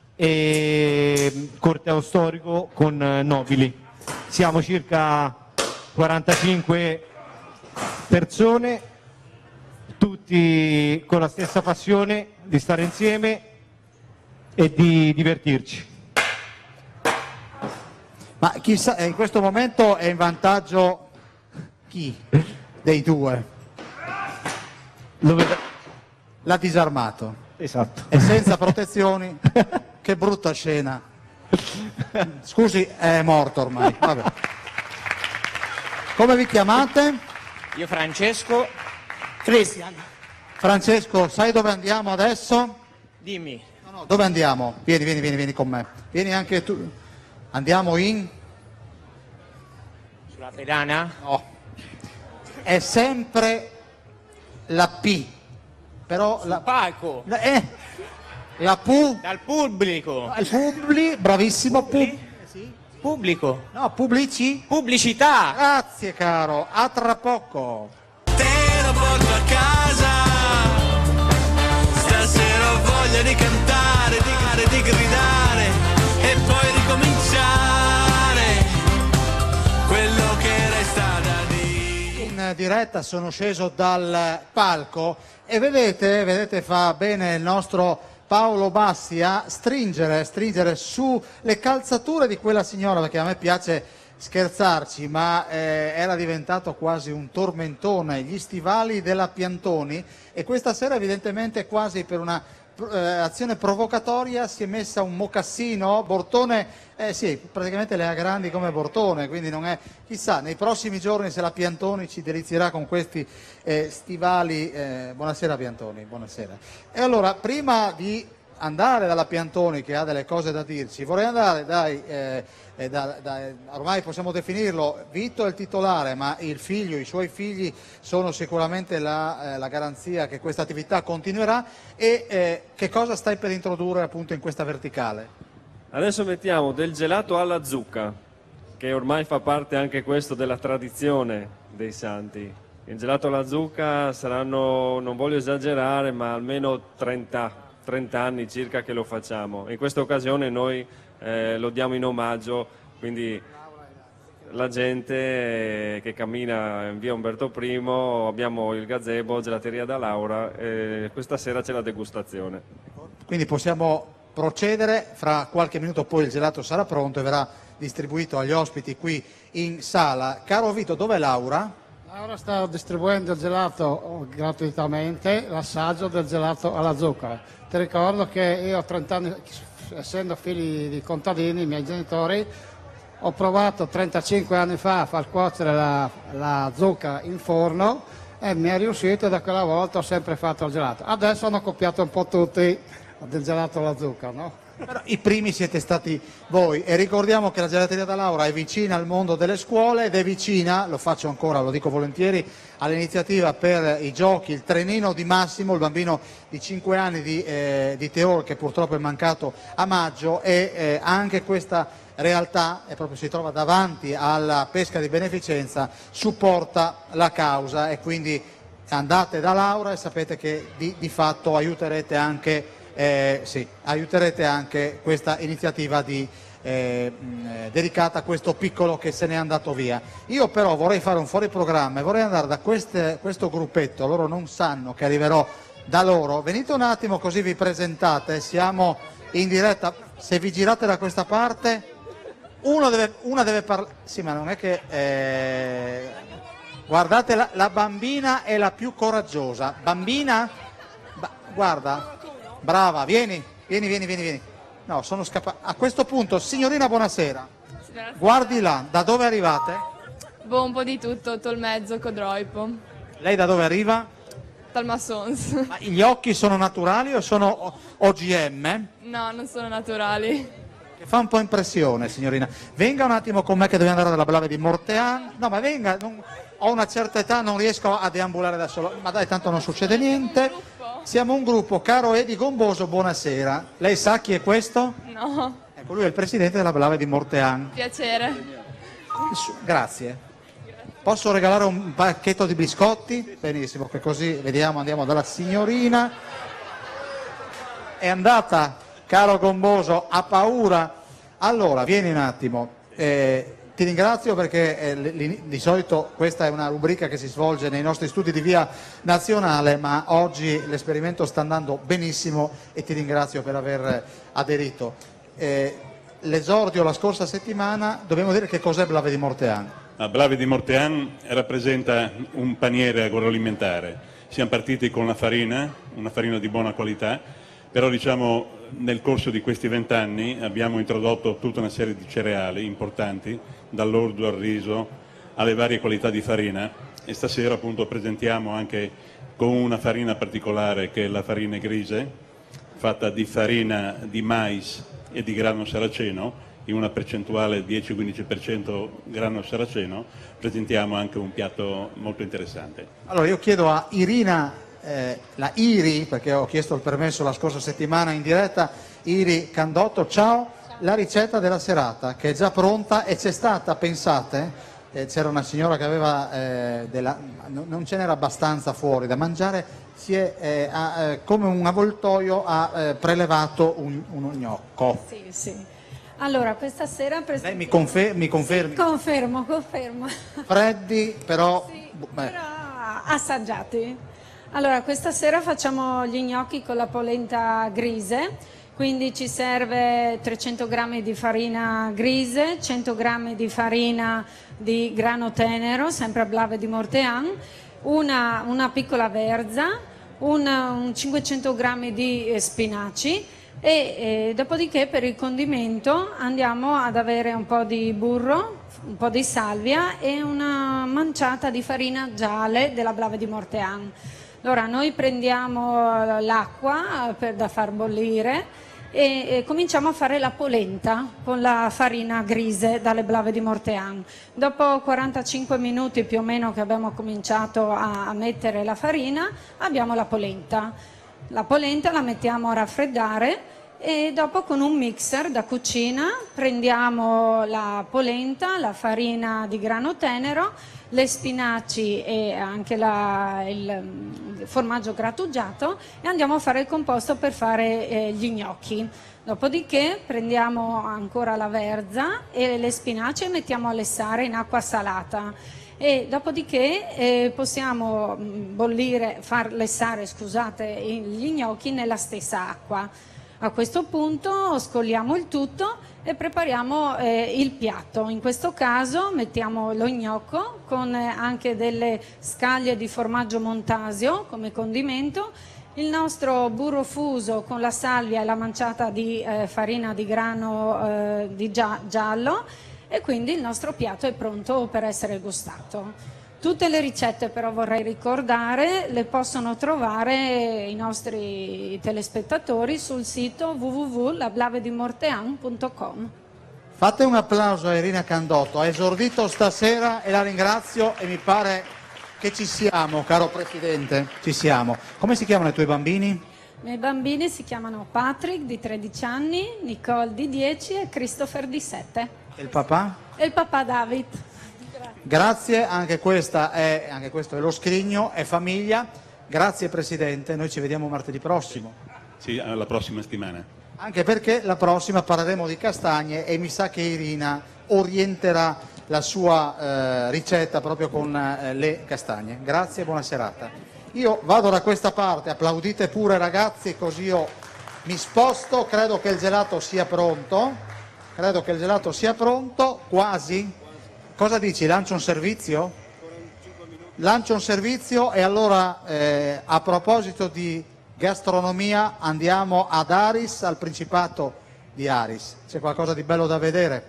e corteo storico con nobili. Siamo circa 45 persone, tutti con la stessa passione di stare insieme e di divertirci. Ma chissà, in questo momento è in vantaggio chi dei due? L'ha disarmato. Esatto. E senza protezioni, che brutta scena. Scusi, è morto ormai. Vabbè. Come vi chiamate? Io Francesco. Cristian. Francesco, sai dove andiamo adesso? Dimmi. No, dove andiamo? Vieni con me. Vieni anche tu. Andiamo in? Sulla pedana? No. È sempre la P. Però la palco. La Pu. Dal pubblico. Il bravissimo Pubblico. No, pubblici? Pubblicità. Grazie caro, a tra poco. Te lo porto a casa. Stasera ho voglia di cantare, di gridare e poi ricominciare quello che resta da dire. In diretta sono sceso dal palco e vedete fa bene il nostro Paolo Bassi a stringere sulle calzature di quella signora, perché a me piace scherzarci, ma era diventato quasi un tormentone, gli stivali della Piantoni, e questa sera evidentemente quasi per una azione provocatoria si è messa un mocassino, Bortone, sì, praticamente le ha grandi come Bortone, quindi non è, chissà, nei prossimi giorni se la Piantoni ci delizierà con questi stivali. Buonasera Piantoni, buonasera. E allora, prima di andare dalla Piantoni, che ha delle cose da dirci, vorrei andare ormai possiamo definirlo, Vito è il titolare, ma il figlio, i suoi figli sono sicuramente la garanzia che questa attività continuerà. E che cosa stai per introdurre appunto in questa verticale? Adesso mettiamo del gelato alla zucca, che ormai fa parte anche questo della tradizione dei Santi. Il gelato alla zucca saranno, non voglio esagerare, ma almeno 30 anni circa che lo facciamo. In questa occasione noi lo diamo in omaggio, quindi la gente che cammina in via Umberto I, abbiamo il gazebo, gelateria da Laura, questa sera c'è la degustazione. Quindi possiamo procedere, fra qualche minuto poi il gelato sarà pronto e verrà distribuito agli ospiti qui in sala. Caro Vito, dov'è Laura? Laura sta distribuendo il gelato gratuitamente, l'assaggio del gelato alla zucca. Ti ricordo che io ho 30 anni, essendo figli di contadini, i miei genitori, ho provato 35 anni fa a far cuocere la zucca in forno e mi è riuscito, e da quella volta ho sempre fatto il gelato. Adesso hanno copiato un po' tutti del gelato alla zucca, no? Però i primi siete stati voi, e ricordiamo che la gelateria da Laura è vicina al mondo delle scuole ed è vicina, lo faccio ancora, lo dico volentieri, all'iniziativa per i giochi, il trenino di Massimo, il bambino di 5 anni di Teor, che purtroppo è mancato a maggio, e anche questa realtà, e proprio si trova davanti alla pesca di beneficenza, supporta la causa, e quindi andate da Laura e sapete che di fatto aiuterete anche questa iniziativa dedicata a questo piccolo che se n'è andato via. Io però vorrei fare un fuori programma e vorrei andare da questo gruppetto, loro non sanno che arriverò da loro. Venite un attimo così vi presentate, siamo in diretta, se vi girate da questa parte una deve parlare, sì, ma non è che Guardate, la bambina è la più coraggiosa. Bambina, guarda, brava, vieni. No, sono scappato. A questo punto, signorina, buonasera. Guardi là, da dove arrivate? Boh, un po' di tutto il mezzo, Codroipo. Lei da dove arriva? Talmassons. Ma gli occhi sono naturali o sono OGM? No, non sono naturali. Che fa un po' impressione, signorina. Venga un attimo con me che deve andare dalla Blave di Mortean. No, ma venga, ho una certa età, non riesco a deambulare da solo. Ma dai, tanto non succede niente. Siamo un gruppo. Caro Edi Gomboso, buonasera. Lei sa chi è questo? No. Ecco, lui è il presidente della Blave di Mortean. Piacere. Grazie. Posso regalare un pacchetto di biscotti? Benissimo, che così vediamo, andiamo dalla signorina. È andata, caro Gomboso, ha paura. Allora, vieni un attimo. Ti ringrazio perché di solito questa è una rubrica che si svolge nei nostri studi di Via Nazionale, ma oggi l'esperimento sta andando benissimo e ti ringrazio per aver aderito. L'esordio la scorsa settimana, dobbiamo dire che cos'è Blave di Mortean? La Blave di Mortean rappresenta un paniere agroalimentare. Siamo partiti con una farina di buona qualità, però diciamo nel corso di questi 20 anni abbiamo introdotto tutta una serie di cereali importanti, dall'orzo al riso alle varie qualità di farina, e stasera appunto presentiamo anche con una farina particolare che è la farina grise, fatta di farina di mais e di grano saraceno, in una percentuale 10-15% grano saraceno. Presentiamo anche un piatto molto interessante. Allora io chiedo a Irina, la Iri, perché ho chiesto il permesso la scorsa settimana in diretta, Iri Candotto, ciao, la ricetta della serata che è già pronta e c'è stata, pensate, c'era una signora che aveva, non ce n'era abbastanza fuori da mangiare, come un avvoltoio ha prelevato un gnocco. Sì. Allora, questa sera... Lei mi confermi? Confermo. Freddi, però... Sì, però assaggiati. Allora, questa sera facciamo gli gnocchi con la polenta grise, quindi ci serve 300 g di farina grise, 100 g di farina di grano tenero, sempre a Blave di Mortean, una piccola verza, un 500 g di spinaci, e dopodiché per il condimento andiamo ad avere un po' di burro, un po' di salvia e una manciata di farina gialle della Blave di Mortean. Allora noi prendiamo l'acqua da far bollire e cominciamo a fare la polenta con la farina grise dalle Blave di Mortean. Dopo 45 minuti più o meno che abbiamo cominciato a mettere la farina, abbiamo la polenta. La polenta la mettiamo a raffreddare e dopo con un mixer da cucina prendiamo la polenta, la farina di grano tenero, le spinaci e anche il formaggio grattugiato e andiamo a fare il composto per fare gli gnocchi. Dopodiché prendiamo ancora la verza e le spinaci e mettiamo a lessare in acqua salata. E dopodiché possiamo far lessare gli gnocchi nella stessa acqua. A questo punto scoliamo il tutto e prepariamo il piatto. In questo caso mettiamo lo gnocco con anche delle scaglie di formaggio montasio come condimento, il nostro burro fuso con la salvia e la manciata di farina di grano giallo, e quindi il nostro piatto è pronto per essere gustato. Tutte le ricette però vorrei ricordare le possono trovare i nostri telespettatori sul sito www.lablavedimortean.com. Fate un applauso a Irina Candotto, ha esordito stasera e la ringrazio e mi pare che ci siamo, caro Presidente, ci siamo. Come si chiamano i tuoi bambini? I miei bambini si chiamano Patrick di 13 anni, Nicole di 10 e Christopher di 7. E il papà? E il papà David. Grazie, anche questo è lo scrigno, è famiglia. Grazie Presidente, noi ci vediamo martedì prossimo. Sì, alla prossima settimana. Anche perché la prossima parleremo di castagne e mi sa che Irina orienterà la sua ricetta proprio con le castagne. Grazie e buona serata. Io vado da questa parte, applaudite pure ragazzi, così io mi sposto, credo che il gelato sia pronto, quasi. Cosa dici? Lancio un servizio? lancio un servizio e allora a proposito di gastronomia andiamo ad Aris, al Principato di Aris. C'è qualcosa di bello da vedere?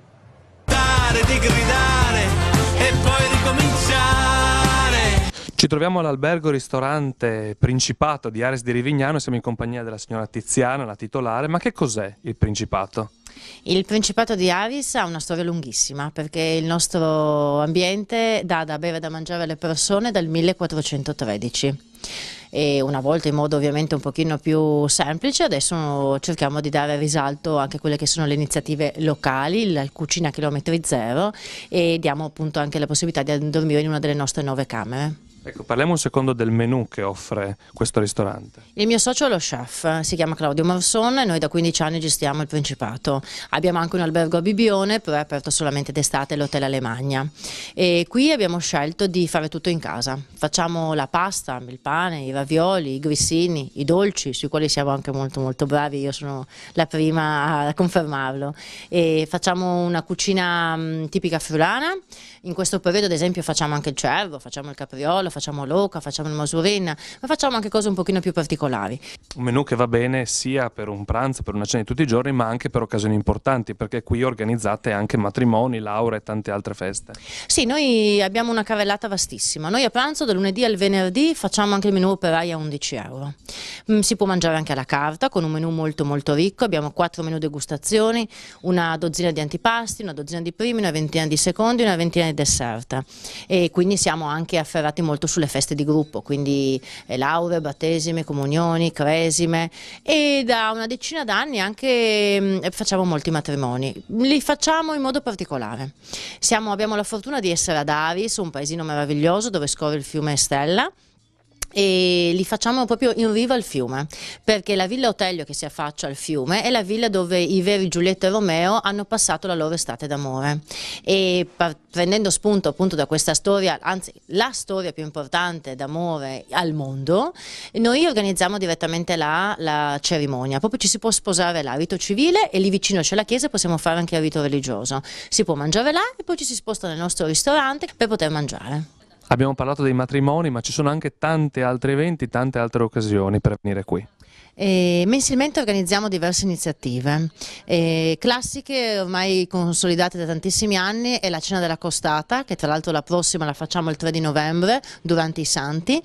Di gridare e poi ricominciare. Ci troviamo all'albergo ristorante Principato di Aris di Rivignano, siamo in compagnia della signora Tiziana, la titolare. Ma che cos'è il Principato? Il Principato di Aris ha una storia lunghissima, perché il nostro ambiente dà da bere e da mangiare alle persone dal 1413. E una volta in modo ovviamente un pochino più semplice, adesso cerchiamo di dare risalto anche a quelle che sono le iniziative locali, la cucina chilometri zero, e diamo appunto anche la possibilità di dormire in una delle nostre 9 camere. Ecco, parliamo un secondo del menù che offre questo ristorante. Il mio socio è lo chef, si chiama Claudio Marson e noi da 15 anni gestiamo il Principato. Abbiamo anche un albergo a Bibione, però è aperto solamente d'estate, l'Hotel Alemagna. E qui abbiamo scelto di fare tutto in casa. Facciamo la pasta, il pane, i ravioli, i grissini, i dolci, sui quali siamo anche molto bravi, io sono la prima a confermarlo. E facciamo una cucina tipica friulana. In questo periodo ad esempio facciamo anche il cervo, facciamo il capriolo, facciamo l'oca, facciamo il masurin, ma facciamo anche cose un pochino più particolari. Un menù che va bene sia per un pranzo, per una cena di tutti i giorni, ma anche per occasioni importanti, perché qui organizzate anche matrimoni, lauree e tante altre feste. Sì, noi abbiamo una carrellata vastissima. Noi a pranzo dal lunedì al venerdì facciamo anche il menù operai a 11 euro. Si può mangiare anche alla carta con un menù molto ricco. Abbiamo 4 menù degustazioni, una dozzina di antipasti, una dozzina di primi, una ventina di secondi, una ventina di dessert. E quindi siamo anche afferrati molto sulle feste di gruppo, quindi lauree, battesime, comunioni, cresime, e da una decina d'anni anche facciamo molti matrimoni. Li facciamo in modo particolare. Abbiamo la fortuna di essere ad Aris, un paesino meraviglioso dove scorre il fiume Stella, e li facciamo proprio in riva al fiume, perché la Villa Otello che si affaccia al fiume è la villa dove i veri Giulietta e Romeo hanno passato la loro estate d'amore, e prendendo spunto appunto da questa storia, anzi la storia più importante d'amore al mondo, noi organizziamo direttamente là la cerimonia, proprio ci si può sposare là, rito civile, e lì vicino c'è la chiesa, possiamo fare anche il rito religioso, si può mangiare là e poi ci si sposta nel nostro ristorante per poter mangiare. Abbiamo parlato dei matrimoni, ma ci sono anche tanti altri eventi, tante altre occasioni per venire qui. Mensilmente organizziamo diverse iniziative, classiche ormai consolidate da tantissimi anni è la cena della costata, che tra l'altro la prossima la facciamo il 3 di novembre durante i Santi,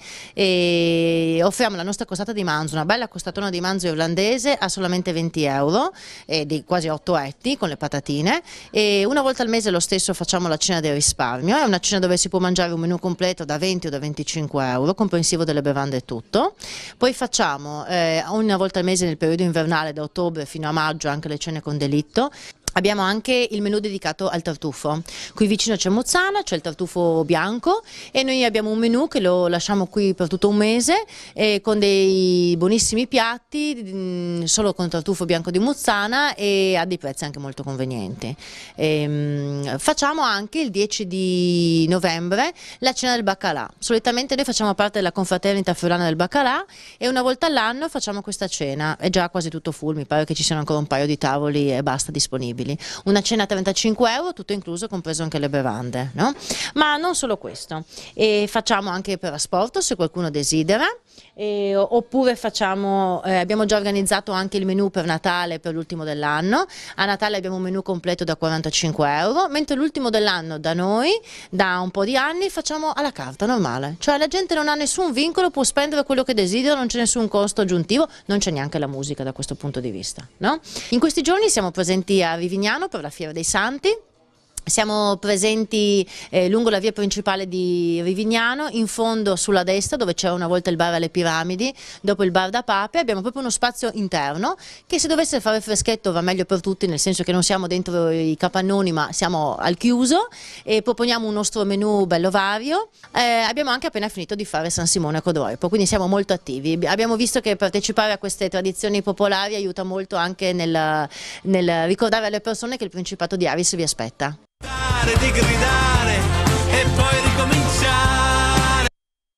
e offriamo la nostra costata di manzo, una bella costatona di manzo irlandese a solamente 20 euro, di quasi 8 etti con le patatine, e una volta al mese lo stesso facciamo la cena del risparmio, è una cena dove si può mangiare un menù completo da 20 o da 25 euro, comprensivo delle bevande e tutto. Poi facciamo una volta al mese nel periodo invernale, da ottobre fino a maggio, anche le cene con delitto. Abbiamo anche il menù dedicato al tartufo. Qui vicino c'è Muzzana, c'è il tartufo bianco, e noi abbiamo un menù che lo lasciamo qui per tutto un mese, con dei buonissimi piatti solo con tartufo bianco di Muzzana, e a dei prezzi anche molto convenienti. Facciamo anche il 10 di novembre la cena del baccalà. Solitamente noi facciamo parte della confraternita friulana del baccalà, e una volta all'anno facciamo questa cena. È già quasi tutto full, mi pare che ci siano ancora un paio di tavoli e basta disponibili. Una cena a 35 euro, tutto incluso, compreso anche le bevande, no? Ma non solo questo, facciamo anche per asporto se qualcuno desidera, oppure abbiamo già organizzato anche il menù per Natale, per l'ultimo dell'anno. A Natale abbiamo un menù completo da 45 euro, mentre l'ultimo dell'anno da noi, da un po' di anni, facciamo alla carta normale, cioè la gente non ha nessun vincolo, può spendere quello che desidera, non c'è nessun costo aggiuntivo, non c'è neanche la musica da questo punto di vista, no? In questi giorni siamo presenti a Rivignano per la Fiera dei Santi. Siamo presenti lungo la via principale di Rivignano, in fondo sulla destra dove c'era una volta il bar alle Piramidi, dopo il bar da Pape. Abbiamo proprio uno spazio interno che, se dovesse fare freschetto, va meglio per tutti, nel senso che non siamo dentro i capannoni ma siamo al chiuso, e proponiamo un nostro menù bello vario. Abbiamo anche appena finito di fare San Simone a Codroipo, quindi siamo molto attivi. Abbiamo visto che partecipare a queste tradizioni popolari aiuta molto anche nel ricordare alle persone che il Principato di Aris vi aspetta. Di gridare e poi ricominciare.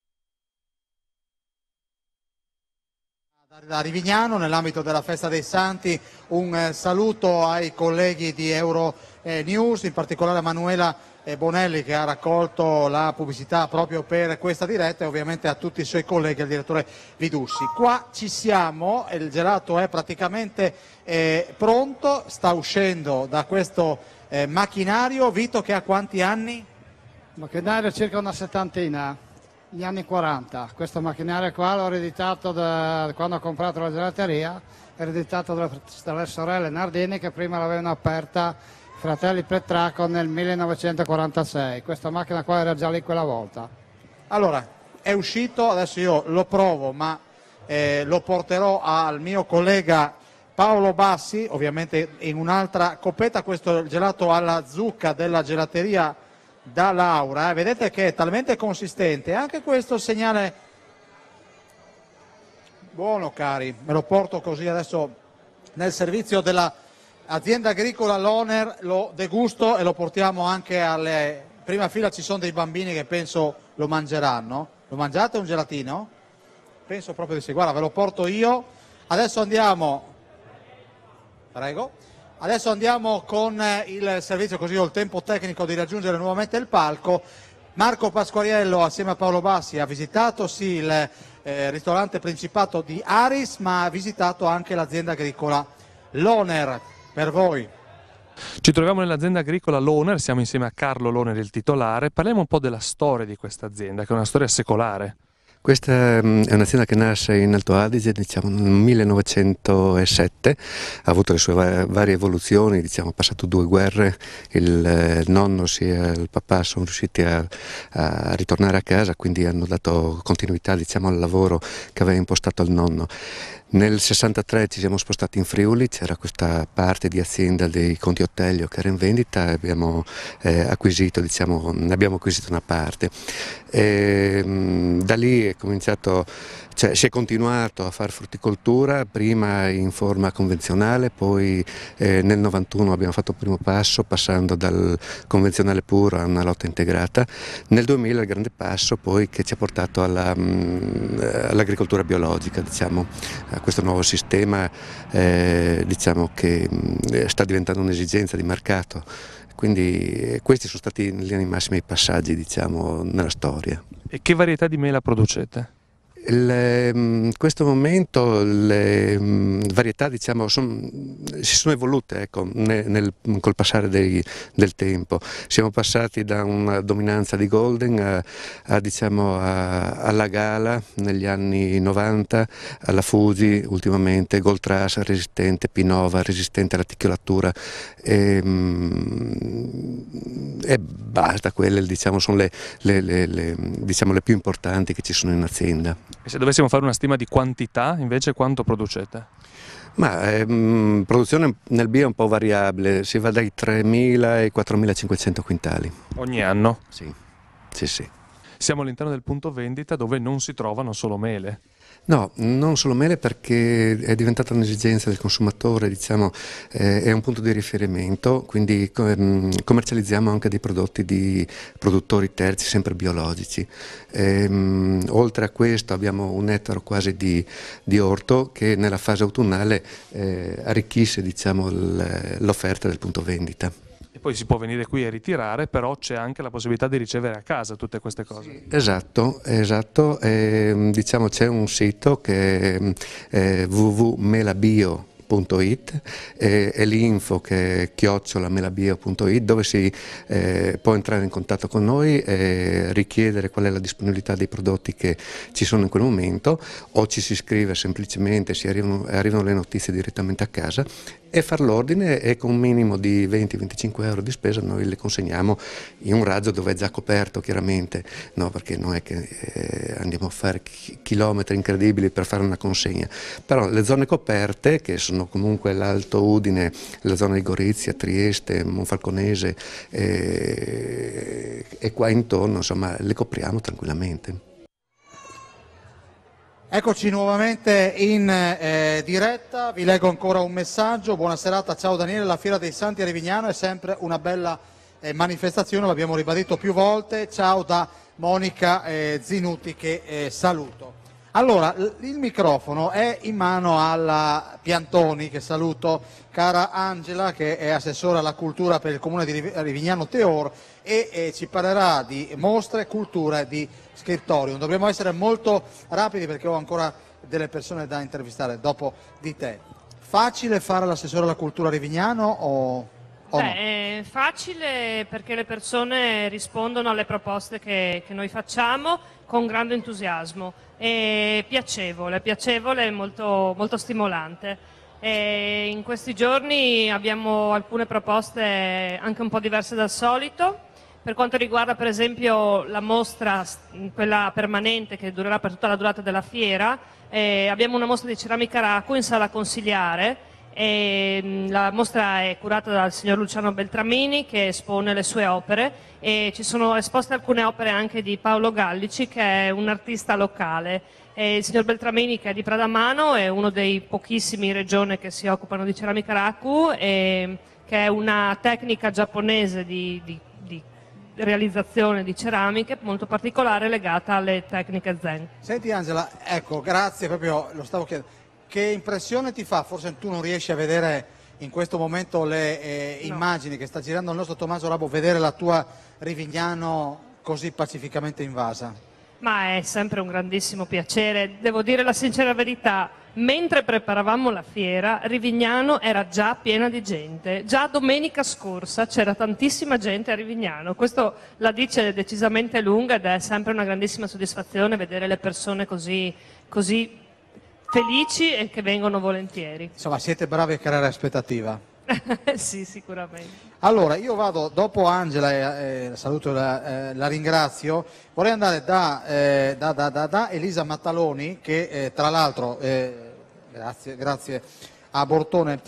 Da Rivignano, nell'ambito della Festa dei Santi, un saluto ai colleghi di Euronews, in particolare a Manuela Bonelli che ha raccolto la pubblicità proprio per questa diretta, e ovviamente a tutti i suoi colleghi, al direttore Vidussi. Qua ci siamo, il gelato è praticamente pronto, sta uscendo da questo macchinario. Vito, che ha quanti anni? Il macchinario circa una settantina, gli anni 40. Questo macchinario qua l'ho ereditato quando ho comprato la gelateria, ereditato dalle sorelle Nardini, che prima l'avevano aperta Fratelli Petracco nel 1946. Questa macchina qua era già lì quella volta. Allora, è uscito, adesso io lo provo, ma lo porterò al mio collega Paolo Bassi, ovviamente in un'altra coppetta. Questo è il gelato alla zucca della gelateria da Laura. Vedete che è talmente consistente, anche questo segnale buono, cari. Me lo porto così adesso nel servizio della azienda agricola Loner, lo degusto e lo portiamo anche alle prima fila. Ci sono dei bambini che penso lo mangeranno. Lo mangiate un gelatino? Penso proprio di sì. Guarda, ve lo porto io. Adesso andiamo, prego, adesso andiamo con il servizio, così ho il tempo tecnico di raggiungere nuovamente il palco. Marco Pasquariello assieme a Paolo Bassi ha visitato sì il ristorante Principato di Aris, ma ha visitato anche l'azienda agricola Loner. Per voi. Ci troviamo nell'azienda agricola Loner, siamo insieme a Carlo Loner, il titolare. Parliamo un po' della storia di questa azienda, che è una storia secolare. Questa è un'azienda che nasce in Alto Adige, diciamo, nel 1907, ha avuto le sue varie evoluzioni, diciamo, ha passato 2 guerre, il nonno sia il papà sono riusciti a ritornare a casa, quindi hanno dato continuità, diciamo, al lavoro che aveva impostato il nonno. Nel 63 ci siamo spostati in Friuli, c'era questa parte di azienda dei Conti Ottelio che era in vendita e abbiamo acquisito, diciamo, ne abbiamo acquisito una parte. Da lì è cominciato, cioè, si è continuato a fare frutticoltura, prima in forma convenzionale, poi nel 91 abbiamo fatto il primo passo passando dal convenzionale puro a una lotta integrata, nel 2000 il grande passo poi che ci ha portato all'agricoltura biologica, diciamo, a questo nuovo sistema diciamo, che sta diventando un'esigenza di mercato. Quindi questi sono stati in linea di massima i passaggi, diciamo, nella storia. E che varietà di mela producete? In questo momento le varietà, diciamo, si sono evolute, ecco, col passare del tempo. Siamo passati da una dominanza di Golden alla Gala negli anni 90, alla Fuji ultimamente, Gold Trust resistente, Pinova resistente alla ticchiolatura e basta, quelle, diciamo, sono diciamo, le più importanti che ci sono in azienda. E se dovessimo fare una stima di quantità, invece, quanto producete? Ma produzione nel bio è un po' variabile, si va dai 3.000 ai 4.500 quintali. Ogni anno? Sì, sì, sì. Siamo all'interno del punto vendita dove non si trovano solo mele. No, non solo mele, perché è diventata un'esigenza del consumatore, diciamo, è un punto di riferimento, quindi commercializziamo anche dei prodotti di produttori terzi, sempre biologici. Oltre a questo abbiamo un ettaro quasi di orto che nella fase autunnale arricchisce, diciamo, l'offerta del punto vendita. E poi si può venire qui a ritirare, però c'è anche la possibilità di ricevere a casa tutte queste cose. Esatto, esatto. Diciamo, c'è un sito che è www.melabio.it e l'info che è @melabio.it, dove si può entrare in contatto con noi e richiedere qual è la disponibilità dei prodotti che ci sono in quel momento, o ci si iscrive semplicemente, arrivano le notizie direttamente a casa, e far l'ordine, e con un minimo di 20-25 euro di spesa noi le consegniamo in un raggio dove è già coperto, chiaramente, no, perché non è che andiamo a fare chilometri incredibili per fare una consegna, però le zone coperte, che sono comunque l'Alto Udine, la zona di Gorizia, Trieste, Monfalconese e qua intorno, insomma, le copriamo tranquillamente. Eccoci nuovamente in diretta, vi leggo ancora un messaggio. Buona serata, ciao Daniele, la Fiera dei Santi a Rivignano è sempre una bella manifestazione, l'abbiamo ribadito più volte. Ciao da Monica Zinuti, che saluto. Allora, il microfono è in mano alla Piantoni, che saluto, cara Angela, che è assessore alla cultura per il comune di Rivignano Teor, e ci parlerà di mostre, cultura e di scriptorium. Dobbiamo essere molto rapidi perché ho ancora delle persone da intervistare dopo di te. Facile fare l'assessore alla cultura a Rivignano o no? È facile perché le persone rispondono alle proposte che noi facciamo con grande entusiasmo, è piacevole e molto, molto stimolante. E in questi giorni abbiamo alcune proposte anche un po' diverse dal solito. Per quanto riguarda per esempio la mostra, quella permanente che durerà per tutta la durata della fiera, abbiamo una mostra di ceramica Raku in sala consigliare. La mostra è curata dal signor Luciano Beltramini, che espone le sue opere, e ci sono esposte alcune opere anche di Paolo Gallici, che è un artista locale. Il signor Beltramini, che è di Pradamano, è uno dei pochissimi in regione che si occupano di ceramica Raku, che è una tecnica giapponese di realizzazione di ceramiche molto particolare legata alle tecniche Zen. Senti Angela, ecco, grazie, proprio lo stavo chiedendo. Che impressione ti fa? Forse tu non riesci a vedere in questo momento le immagini che sta girando il nostro Tommaso Rabo, vedere la tua Rivignano così pacificamente invasa? Ma è sempre un grandissimo piacere, devo dire la sincera verità, mentre preparavamo la fiera Rivignano era già piena di gente, già domenica scorsa c'era tantissima gente a Rivignano, questo la dice decisamente lunga ed è sempre una grandissima soddisfazione vedere le persone così felici e che vengono volentieri. Insomma, siete bravi a creare aspettativa. Sì, sicuramente. Allora, io vado, dopo Angela, la saluto e la ringrazio, vorrei andare da Elisa Mattaloni, che tra l'altro, grazie a Burtone.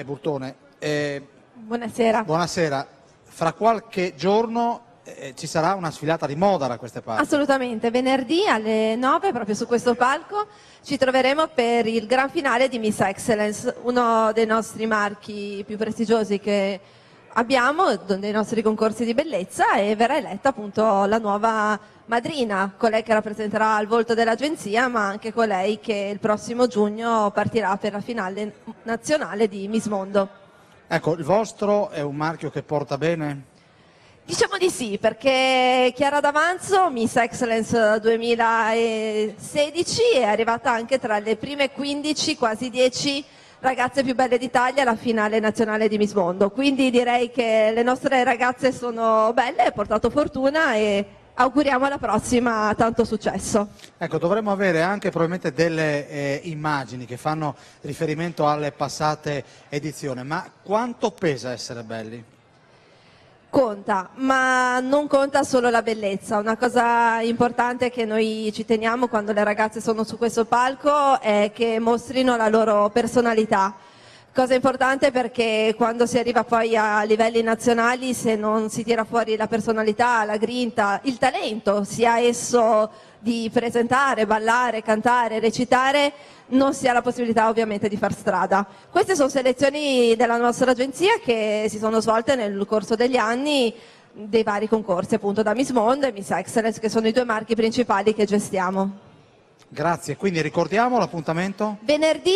Buonasera. Buonasera, fra qualche giorno ci sarà una sfilata di moda da queste parti. Assolutamente, venerdì alle 9 proprio su questo palco ci troveremo per il gran finale di Miss Excellence, uno dei nostri marchi più prestigiosi che abbiamo, dei nostri concorsi di bellezza, e verrà eletta appunto la nuova madrina, colei che rappresenterà il volto dell'agenzia, ma anche colei che il prossimo giugno partirà per la finale nazionale di Miss Mondo. Ecco, il vostro è un marchio che porta bene? Diciamo di sì, perché Chiara D'Avanzo, Miss Excellence 2016, è arrivata anche tra le prime 15, quasi 10 ragazze più belle d'Italia alla finale nazionale di Miss Mondo. Quindi direi che le nostre ragazze sono belle, ha portato fortuna e auguriamo alla prossima tanto successo. Ecco, dovremmo avere anche probabilmente delle immagini che fanno riferimento alle passate edizioni, ma quanto pesa essere belli? Conta, ma non conta solo la bellezza. Una cosa importante che noi ci teniamo quando le ragazze sono su questo palco è che mostrino la loro personalità. Cosa importante perché quando si arriva poi a livelli nazionali, se non si tira fuori la personalità, la grinta, il talento, sia esso di presentare, ballare, cantare, recitare, non si ha la possibilità ovviamente di far strada. Queste sono selezioni della nostra agenzia che si sono svolte nel corso degli anni dei vari concorsi, appunto da Miss Mondo e Miss Excellence, che sono i due marchi principali che gestiamo. Grazie, quindi ricordiamo l'appuntamento? Venerdì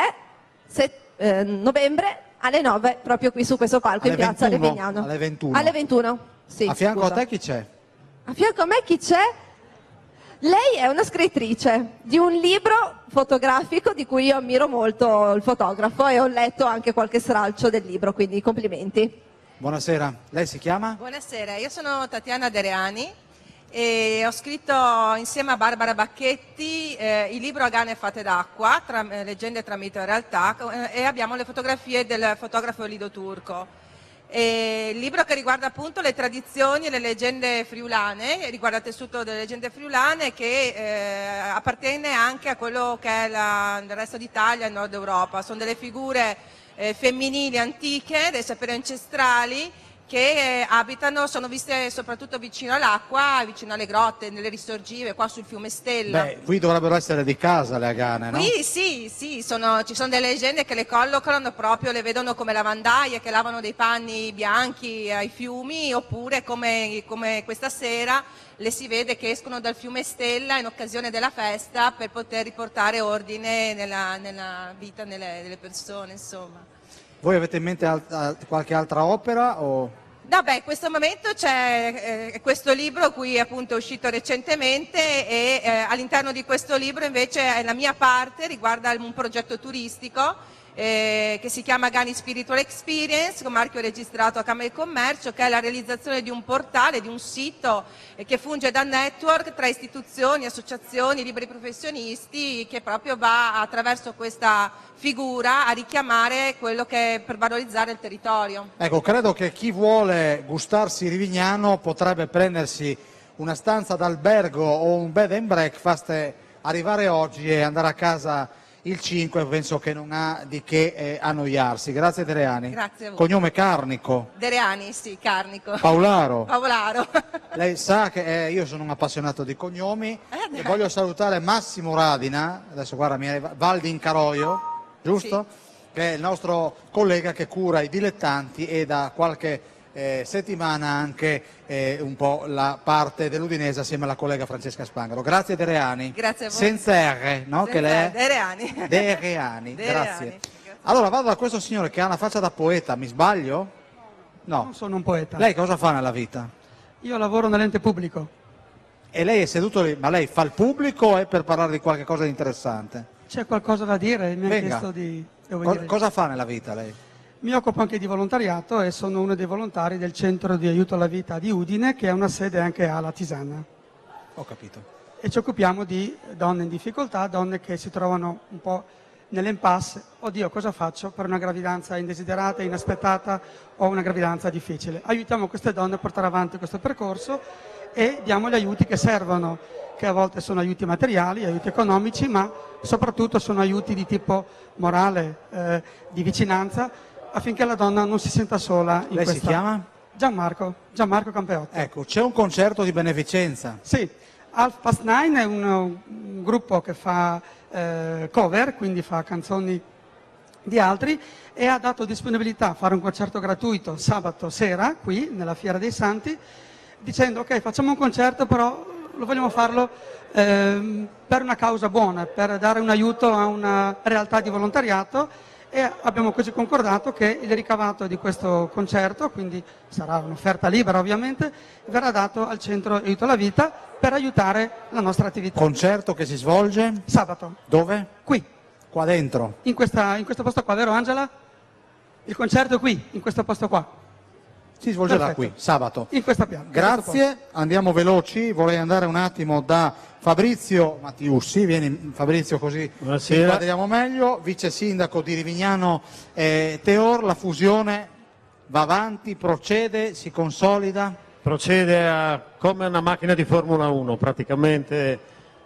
3 novembre alle 9, proprio qui su questo palco in piazza Rivignano. Alle 21. Alle 21, sì. A fianco a te chi c'è? A fianco a me chi c'è? Lei è una scrittrice di un libro fotografico di cui io ammiro molto il fotografo e ho letto anche qualche stralcio del libro, quindi complimenti. Buonasera, lei si chiama? Buonasera, io sono Tatiana Dereani e ho scritto insieme a Barbara Bacchetti il libro Agane fatte d'acqua, leggende tra mito e realtà, e abbiamo le fotografie del fotografo Lido Turco. Il libro che riguarda appunto le tradizioni e le leggende friulane, riguarda il tessuto delle leggende friulane che appartiene anche a quello che è il resto d'Italia e Nord Europa. Sono delle figure femminili antiche, dei saperi ancestrali che abitano, sono viste soprattutto vicino all'acqua, vicino alle grotte, nelle risorgive, qua sul fiume Stella. Beh, qui dovrebbero essere di casa le agane, no? Qui sì, ci sono delle leggende che le collocano proprio, le vedono come lavandaie che lavano dei panni bianchi ai fiumi, oppure come questa sera le si vede che escono dal fiume Stella in occasione della festa per poter riportare ordine nella vita delle persone, insomma. Voi avete in mente qualche altra opera? Vabbè, in questo momento c'è questo libro qui appunto è uscito recentemente e all'interno di questo libro invece la mia parte riguarda un progetto turistico che si chiama Agani Spiritual Experience, con marchio registrato a Camera di Commercio, che è la realizzazione di un portale, di un sito che funge da network tra istituzioni, associazioni, liberi professionisti, che proprio va attraverso questa figura a richiamare quello che è per valorizzare il territorio. Ecco, credo che chi vuole gustarsi Rivignano potrebbe prendersi una stanza d'albergo o un bed and breakfast, arrivare oggi e andare a casa il 5, penso che non ha di che annoiarsi. Grazie Dereani. Grazie a voi. Cognome Carnico. Dereani, sì, Carnico. Paolaro. Paolaro. Lei sa che io sono un appassionato di cognomi e voglio salutare Massimo Radina, adesso guarda, Valdi in Caroio, giusto? Sì. Che è il nostro collega che cura i dilettanti e da qualche settimana anche un po' la parte dell'Udinese assieme alla collega Francesca Spangaro. Grazie Dereani. Grazie a voi. Senza R, no? Senza che lei è? Dereani. Dereani, grazie. Allora vado da questo signore che ha una faccia da poeta, mi sbaglio? No. Non sono un poeta. Lei cosa fa nella vita? Io lavoro nell'ente pubblico. E lei è seduto lì, ma lei fa il pubblico o è per parlare di qualche cosa di interessante? C'è qualcosa da dire? Mi ha Venga. chiesto di... Cosa fa nella vita lei? Mi occupo anche di volontariato e sono uno dei volontari del Centro di Aiuto alla Vita di Udine, che ha una sede anche a Latisana. Ho capito. E ci occupiamo di donne in difficoltà, donne che si trovano un po' nell'impasse. Oddio, cosa faccio per una gravidanza indesiderata, inaspettata o una gravidanza difficile? Aiutiamo queste donne a portare avanti questo percorso e diamo gli aiuti che servono, che a volte sono aiuti materiali, aiuti economici, ma soprattutto sono aiuti di tipo morale, di vicinanza, affinché la donna non si senta sola in Lei questa... si chiama? Gianmarco Campeotto. Ecco, c'è un concerto di beneficenza. Sì, Half Past Nine è un gruppo che fa cover, quindi fa canzoni di altri, e ha dato disponibilità a fare un concerto gratuito sabato sera qui nella Fiera dei Santi, dicendo ok, facciamo un concerto, però lo vogliamo farlo per una causa buona, per dare un aiuto a una realtà di volontariato, e abbiamo così concordato che il ricavato di questo concerto, quindi sarà un'offerta libera ovviamente, verrà dato al Centro Aiuto alla Vita per aiutare la nostra attività. Concerto che si svolge? Sabato. Dove? Qui. Qua dentro? In questo posto qua, vero Angela? Il concerto è qui, in questo posto qua. Si svolgerà Perfetto. qui, sabato. In questa piazza. Grazie, andiamo veloci, vorrei andare un attimo da Fabrizio Mattiussi, vieni Fabrizio così ci inquadriamo meglio, vice sindaco di Rivignano Teor, la fusione va avanti, procede, si consolida? Procede come una macchina di Formula 1, praticamente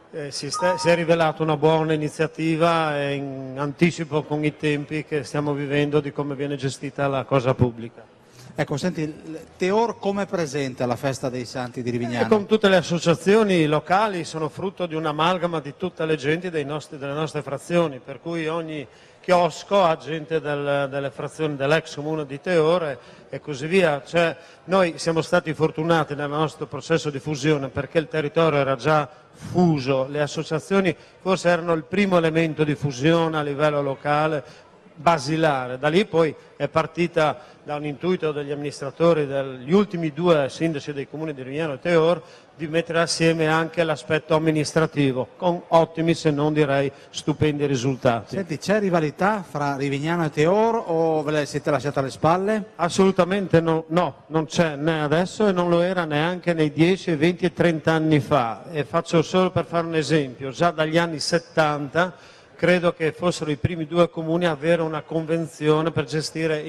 si è rivelata una buona iniziativa in anticipo con i tempi che stiamo vivendo di come viene gestita la cosa pubblica. Ecco, senti, Teor come è presente alla festa dei Santi di Rivignano? Con tutte le associazioni locali sono frutto di un'amalgama di tutte le genti delle nostre frazioni, per cui ogni chiosco ha gente delle frazioni dell'ex comune di Teor e così via. Cioè, noi siamo stati fortunati nel nostro processo di fusione perché il territorio era già fuso, le associazioni forse erano il primo elemento di fusione a livello locale, basilare. Da lì poi è partita da un intuito degli amministratori degli ultimi due sindaci dei comuni di Rivignano e Teor di mettere assieme anche l'aspetto amministrativo con ottimi, se non direi stupendi risultati. Senti, c'è rivalità fra Rivignano e Teor o ve la siete lasciate alle spalle? Assolutamente no, non c'è né adesso e non lo era neanche nei 10, 20 e 30 anni fa. E faccio solo per fare un esempio, già dagli anni 70 credo che fossero i primi due comuni a avere una convenzione per gestire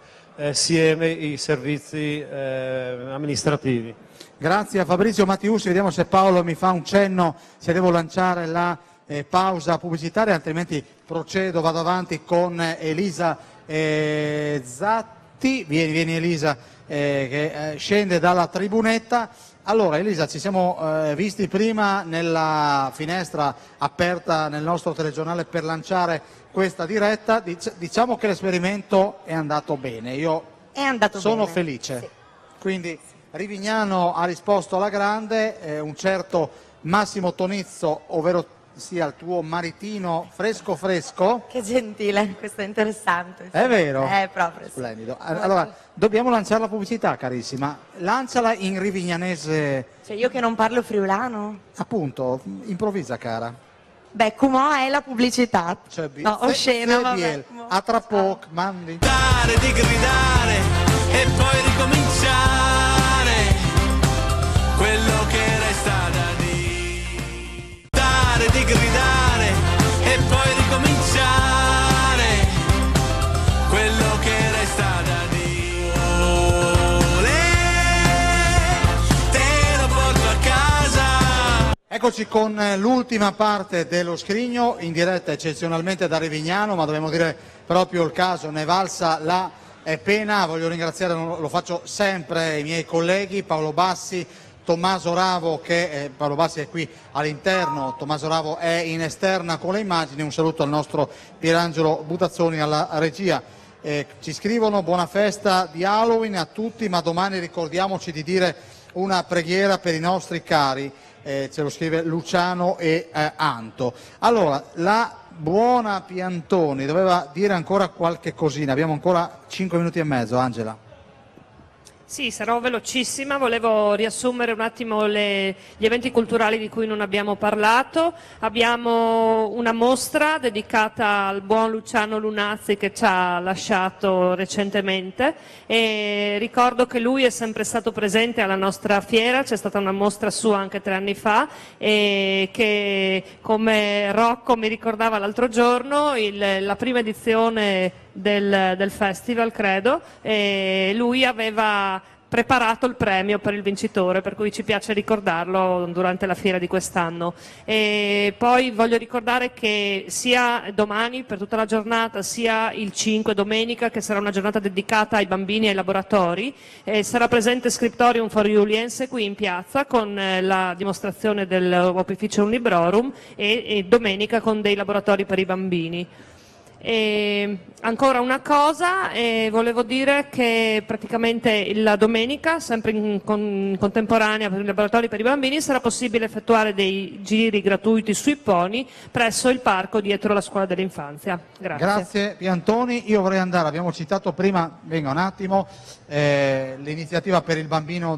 insieme i servizi amministrativi. Grazie a Fabrizio Mattiussi, vediamo se Paolo mi fa un cenno, se devo lanciare la pausa pubblicitaria, altrimenti procedo, vado avanti con Elisa Zatti. tutti. Vieni Elisa, che scende dalla tribunetta. Allora Elisa, ci siamo visti prima nella finestra aperta nel nostro telegiornale per lanciare questa diretta. Diciamo che l'esperimento è andato bene, sono felice. Sì. Quindi Rivignano ha risposto alla grande, un certo Massimo Tonizzo, ovvero sia il tuo maritino fresco. Che gentile, questo è interessante. È vero? Proprio. Splendido. Allora, dobbiamo lanciare la pubblicità, carissima. Lanciala in rivignanese. Cioè io che non parlo friulano? Appunto, improvvisa, cara. Beh, come è la pubblicità? No, oscena, vabbè. A tra poco, mandi. Di gridare e poi ricominciare quello che resta da dire. Di gridare e poi ricominciare quello che resta da dire. Te lo porto a casa. Eccoci con l'ultima parte dello scrigno, in diretta eccezionalmente da Rivignano, ma dobbiamo dire proprio il caso, ne è valsa la pena. Voglio ringraziare, lo faccio sempre, i miei colleghi Paolo Bassi, Tommaso Ravo, Paolo Bassi è qui all'interno, Tommaso Ravo è in esterna con le immagini. Un saluto al nostro Pierangelo Butazzoni alla regia. Ci scrivono: buona festa di Halloween a tutti, ma domani ricordiamoci di dire una preghiera per i nostri cari. Ce lo scrive Luciano e Anto. Allora, la buona Piantoni doveva dire ancora qualche cosina, abbiamo ancora 5 minuti e mezzo, Angela. Sì, sarò velocissima, volevo riassumere un attimo gli eventi culturali di cui non abbiamo parlato. Abbiamo una mostra dedicata al buon Luciano Lunazzi che ci ha lasciato recentemente, e ricordo che lui è sempre stato presente alla nostra fiera, c'è stata una mostra sua anche 3 anni fa, e che, come Rocco mi ricordava l'altro giorno, la prima edizione del festival, credo, e lui aveva preparato il premio per il vincitore, per cui ci piace ricordarlo durante la fiera di quest'anno. E poi voglio ricordare che sia domani per tutta la giornata, sia il 5 domenica, che sarà una giornata dedicata ai bambini e ai laboratori, sarà presente Scriptorium for Juliense qui in piazza con la dimostrazione del Opificium Librorum, e domenica con dei laboratori per i bambini. E ancora una cosa, volevo dire che praticamente la domenica, sempre in contemporanea per i laboratori per i bambini, sarà possibile effettuare dei giri gratuiti sui pony presso il parco dietro la scuola dell'infanzia. Grazie. Grazie Piantoni. Io vorrei andare, abbiamo citato prima, venga un attimo, l'iniziativa per il bambino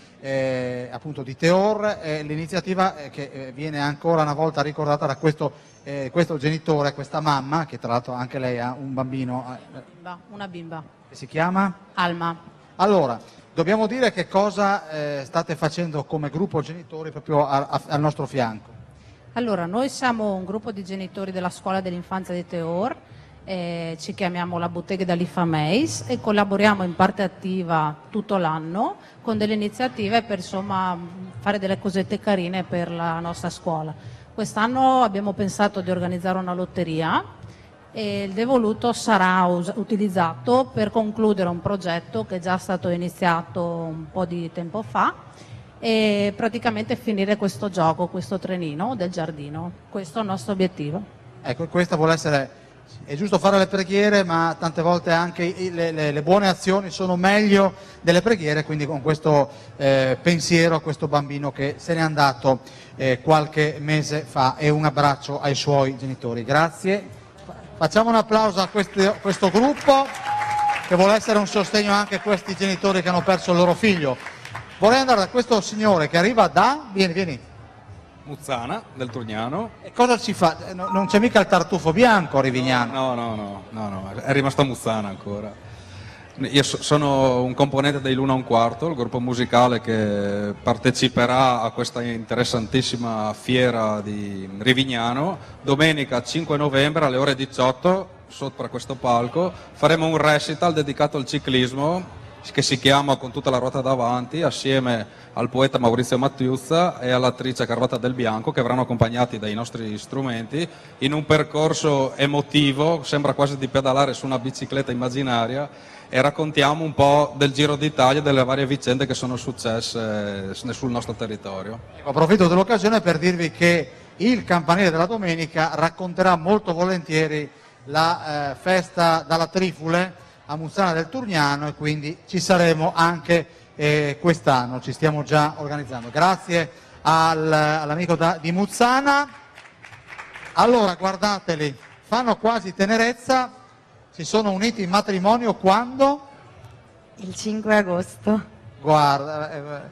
appunto di Teor, l'iniziativa che viene ancora una volta ricordata da questo genitore, questa mamma, che tra l'altro anche lei ha un bambino. Una bimba. Che si chiama? Alma. Allora, dobbiamo dire che cosa state facendo come gruppo genitori proprio al nostro fianco. Allora, noi siamo un gruppo di genitori della scuola dell'infanzia di Teor, ci chiamiamo la Bottega dell'Ifameis e collaboriamo in parte attiva tutto l'anno con delle iniziative per fare delle cosette carine per la nostra scuola. Quest'anno abbiamo pensato di organizzare una lotteria e il devoluto sarà utilizzato per concludere un progetto che è già stato iniziato un po' di tempo fa e praticamente finire questo gioco, questo trenino del giardino. Questo è il nostro obiettivo. Ecco, questa vuole essere... È giusto fare le preghiere, ma tante volte anche le buone azioni sono meglio delle preghiere, quindi con questo pensiero a questo bambino che se n'è andato qualche mese fa, e un abbraccio ai suoi genitori. Grazie. Facciamo un applauso a questo gruppo che vuole essere un sostegno anche a questi genitori che hanno perso il loro figlio. Vorrei andare da questo signore che arriva da... Vieni. Muzzana, del Turgnano. E cosa ci fa? Non c'è mica il tartufo bianco a Rivignano? No, è rimasto a Muzzana ancora. Io sono un componente dei Luna un Quarto, il gruppo musicale che parteciperà a questa interessantissima fiera di Rivignano. Domenica 5 novembre alle ore 18, sopra questo palco, faremo un recital dedicato al ciclismo che si chiama Con tutta la ruota davanti, assieme al poeta Maurizio Mattiuzza e all'attrice Carlotta Del Bianco, che verranno accompagnati dai nostri strumenti in un percorso emotivo, sembra quasi di pedalare su una bicicletta immaginaria, e raccontiamo un po' del Giro d'Italia e delle varie vicende che sono successe sul nostro territorio. Approfitto dell'occasione per dirvi che il campanile della domenica racconterà molto volentieri la festa dalla Trifule a Muzzana del Turniano, e quindi ci saremo anche quest'anno, ci stiamo già organizzando. Grazie all'amico di Muzzana. Allora, guardateli, fanno quasi tenerezza, si sono uniti in matrimonio quando? Il 5 agosto. Guarda,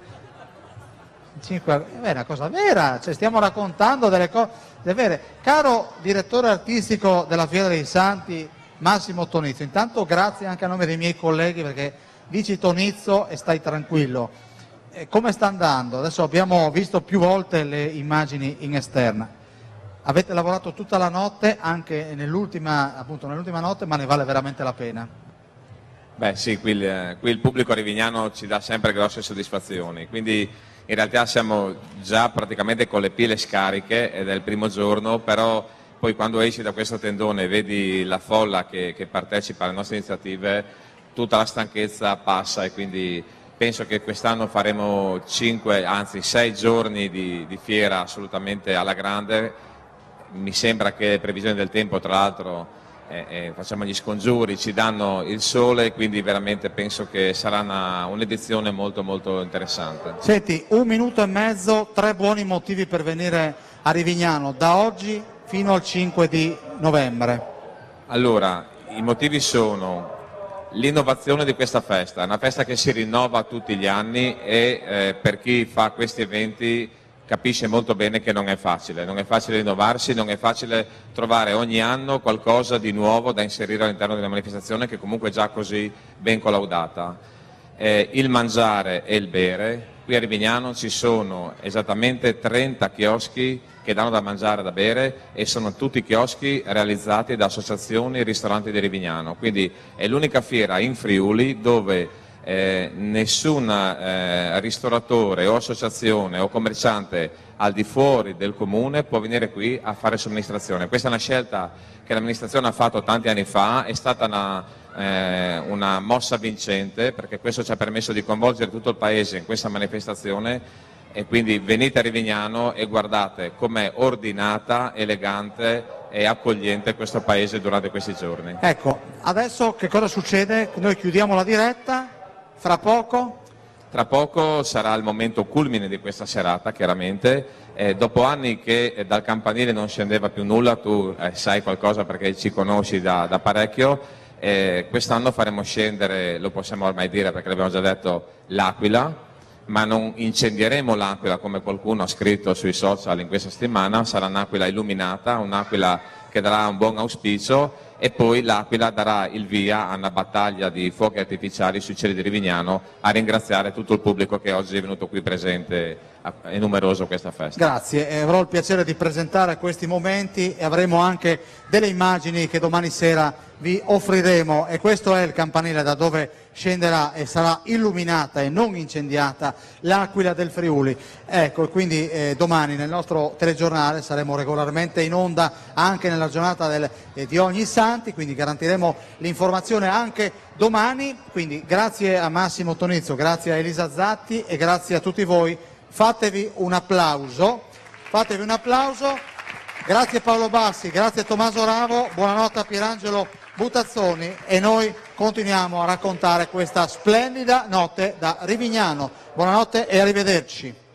è una cosa vera, cioè stiamo raccontando delle cose vere. Caro direttore artistico della Fiera dei Santi, Massimo Tonizzo, intanto grazie anche a nome dei miei colleghi, perché dici Tonizzo e stai tranquillo. Come sta andando? Adesso abbiamo visto più volte le immagini in esterna. Avete lavorato tutta la notte, anche nell'ultima notte, ma ne vale veramente la pena. Beh sì, qui il pubblico rivignano ci dà sempre grosse soddisfazioni, quindi in realtà siamo già praticamente con le pile scariche ed è il primo giorno, però poi quando esci da questo tendone e vedi la folla che partecipa alle nostre iniziative, tutta la stanchezza passa, e quindi penso che quest'anno faremo 6 giorni di fiera assolutamente alla grande. Mi sembra che le previsioni del tempo, tra l'altro, facciamo gli scongiuri, ci danno il sole, quindi veramente penso che sarà un'edizione molto molto interessante. Senti, 1 minuto e mezzo, 3 buoni motivi per venire a Rivignano da oggi fino al 5 di novembre. Allora, i motivi sono l'innovazione di questa festa, è una festa che si rinnova tutti gli anni e per chi fa questi eventi capisce molto bene che non è facile innovarsi, non è facile trovare ogni anno qualcosa di nuovo da inserire all'interno di una manifestazione che comunque è già così ben collaudata. Il mangiare e il bere, qui a Rivignano ci sono esattamente 30 chioschi che danno da mangiare e da bere, e sono tutti chioschi realizzati da associazioni e ristoranti di Rivignano, quindi è l'unica fiera in Friuli dove nessun ristoratore o associazione o commerciante al di fuori del comune può venire qui a fare somministrazione. Questa è una scelta che l'amministrazione ha fatto tanti anni fa, è stata una mossa vincente, perché questo ci ha permesso di coinvolgere tutto il paese in questa manifestazione, e quindi venite a Rivignano e guardate com'è ordinata, elegante e accogliente questo paese durante questi giorni. Ecco, adesso che cosa succede? Noi chiudiamo la diretta, fra poco? Tra poco sarà il momento culmine di questa serata, chiaramente. Dopo anni che dal campanile non scendeva più nulla, tu sai qualcosa perché ci conosci da parecchio, quest'anno faremo scendere, lo possiamo ormai dire perché l'abbiamo già detto, l'Aquila, ma non incendieremo l'Aquila come qualcuno ha scritto sui social in questa settimana, sarà un'Aquila illuminata, un'Aquila che darà un buon auspicio, e poi l'Aquila darà il via a una battaglia di fuochi artificiali sui cieli di Rivignano, a ringraziare tutto il pubblico che oggi è venuto qui presente e numeroso a questa festa. Grazie, avrò il piacere di presentare questi momenti e avremo anche delle immagini che domani sera vi offriremo, e questo è il campanile da dove scenderà e sarà illuminata e non incendiata l'Aquila del Friuli. Ecco, quindi domani nel nostro telegiornale saremo regolarmente in onda anche nella giornata di ogni Santi, quindi garantiremo l'informazione anche domani. Quindi grazie a Massimo Tonizzo, grazie a Elisa Zatti e grazie a tutti voi. Fatevi un applauso, grazie Paolo Bassi, grazie Tommaso Ravo, buonanotte a Pierangelo Butazzoni, e noi continuiamo a raccontare questa splendida notte da Rivignano. Buonanotte e arrivederci.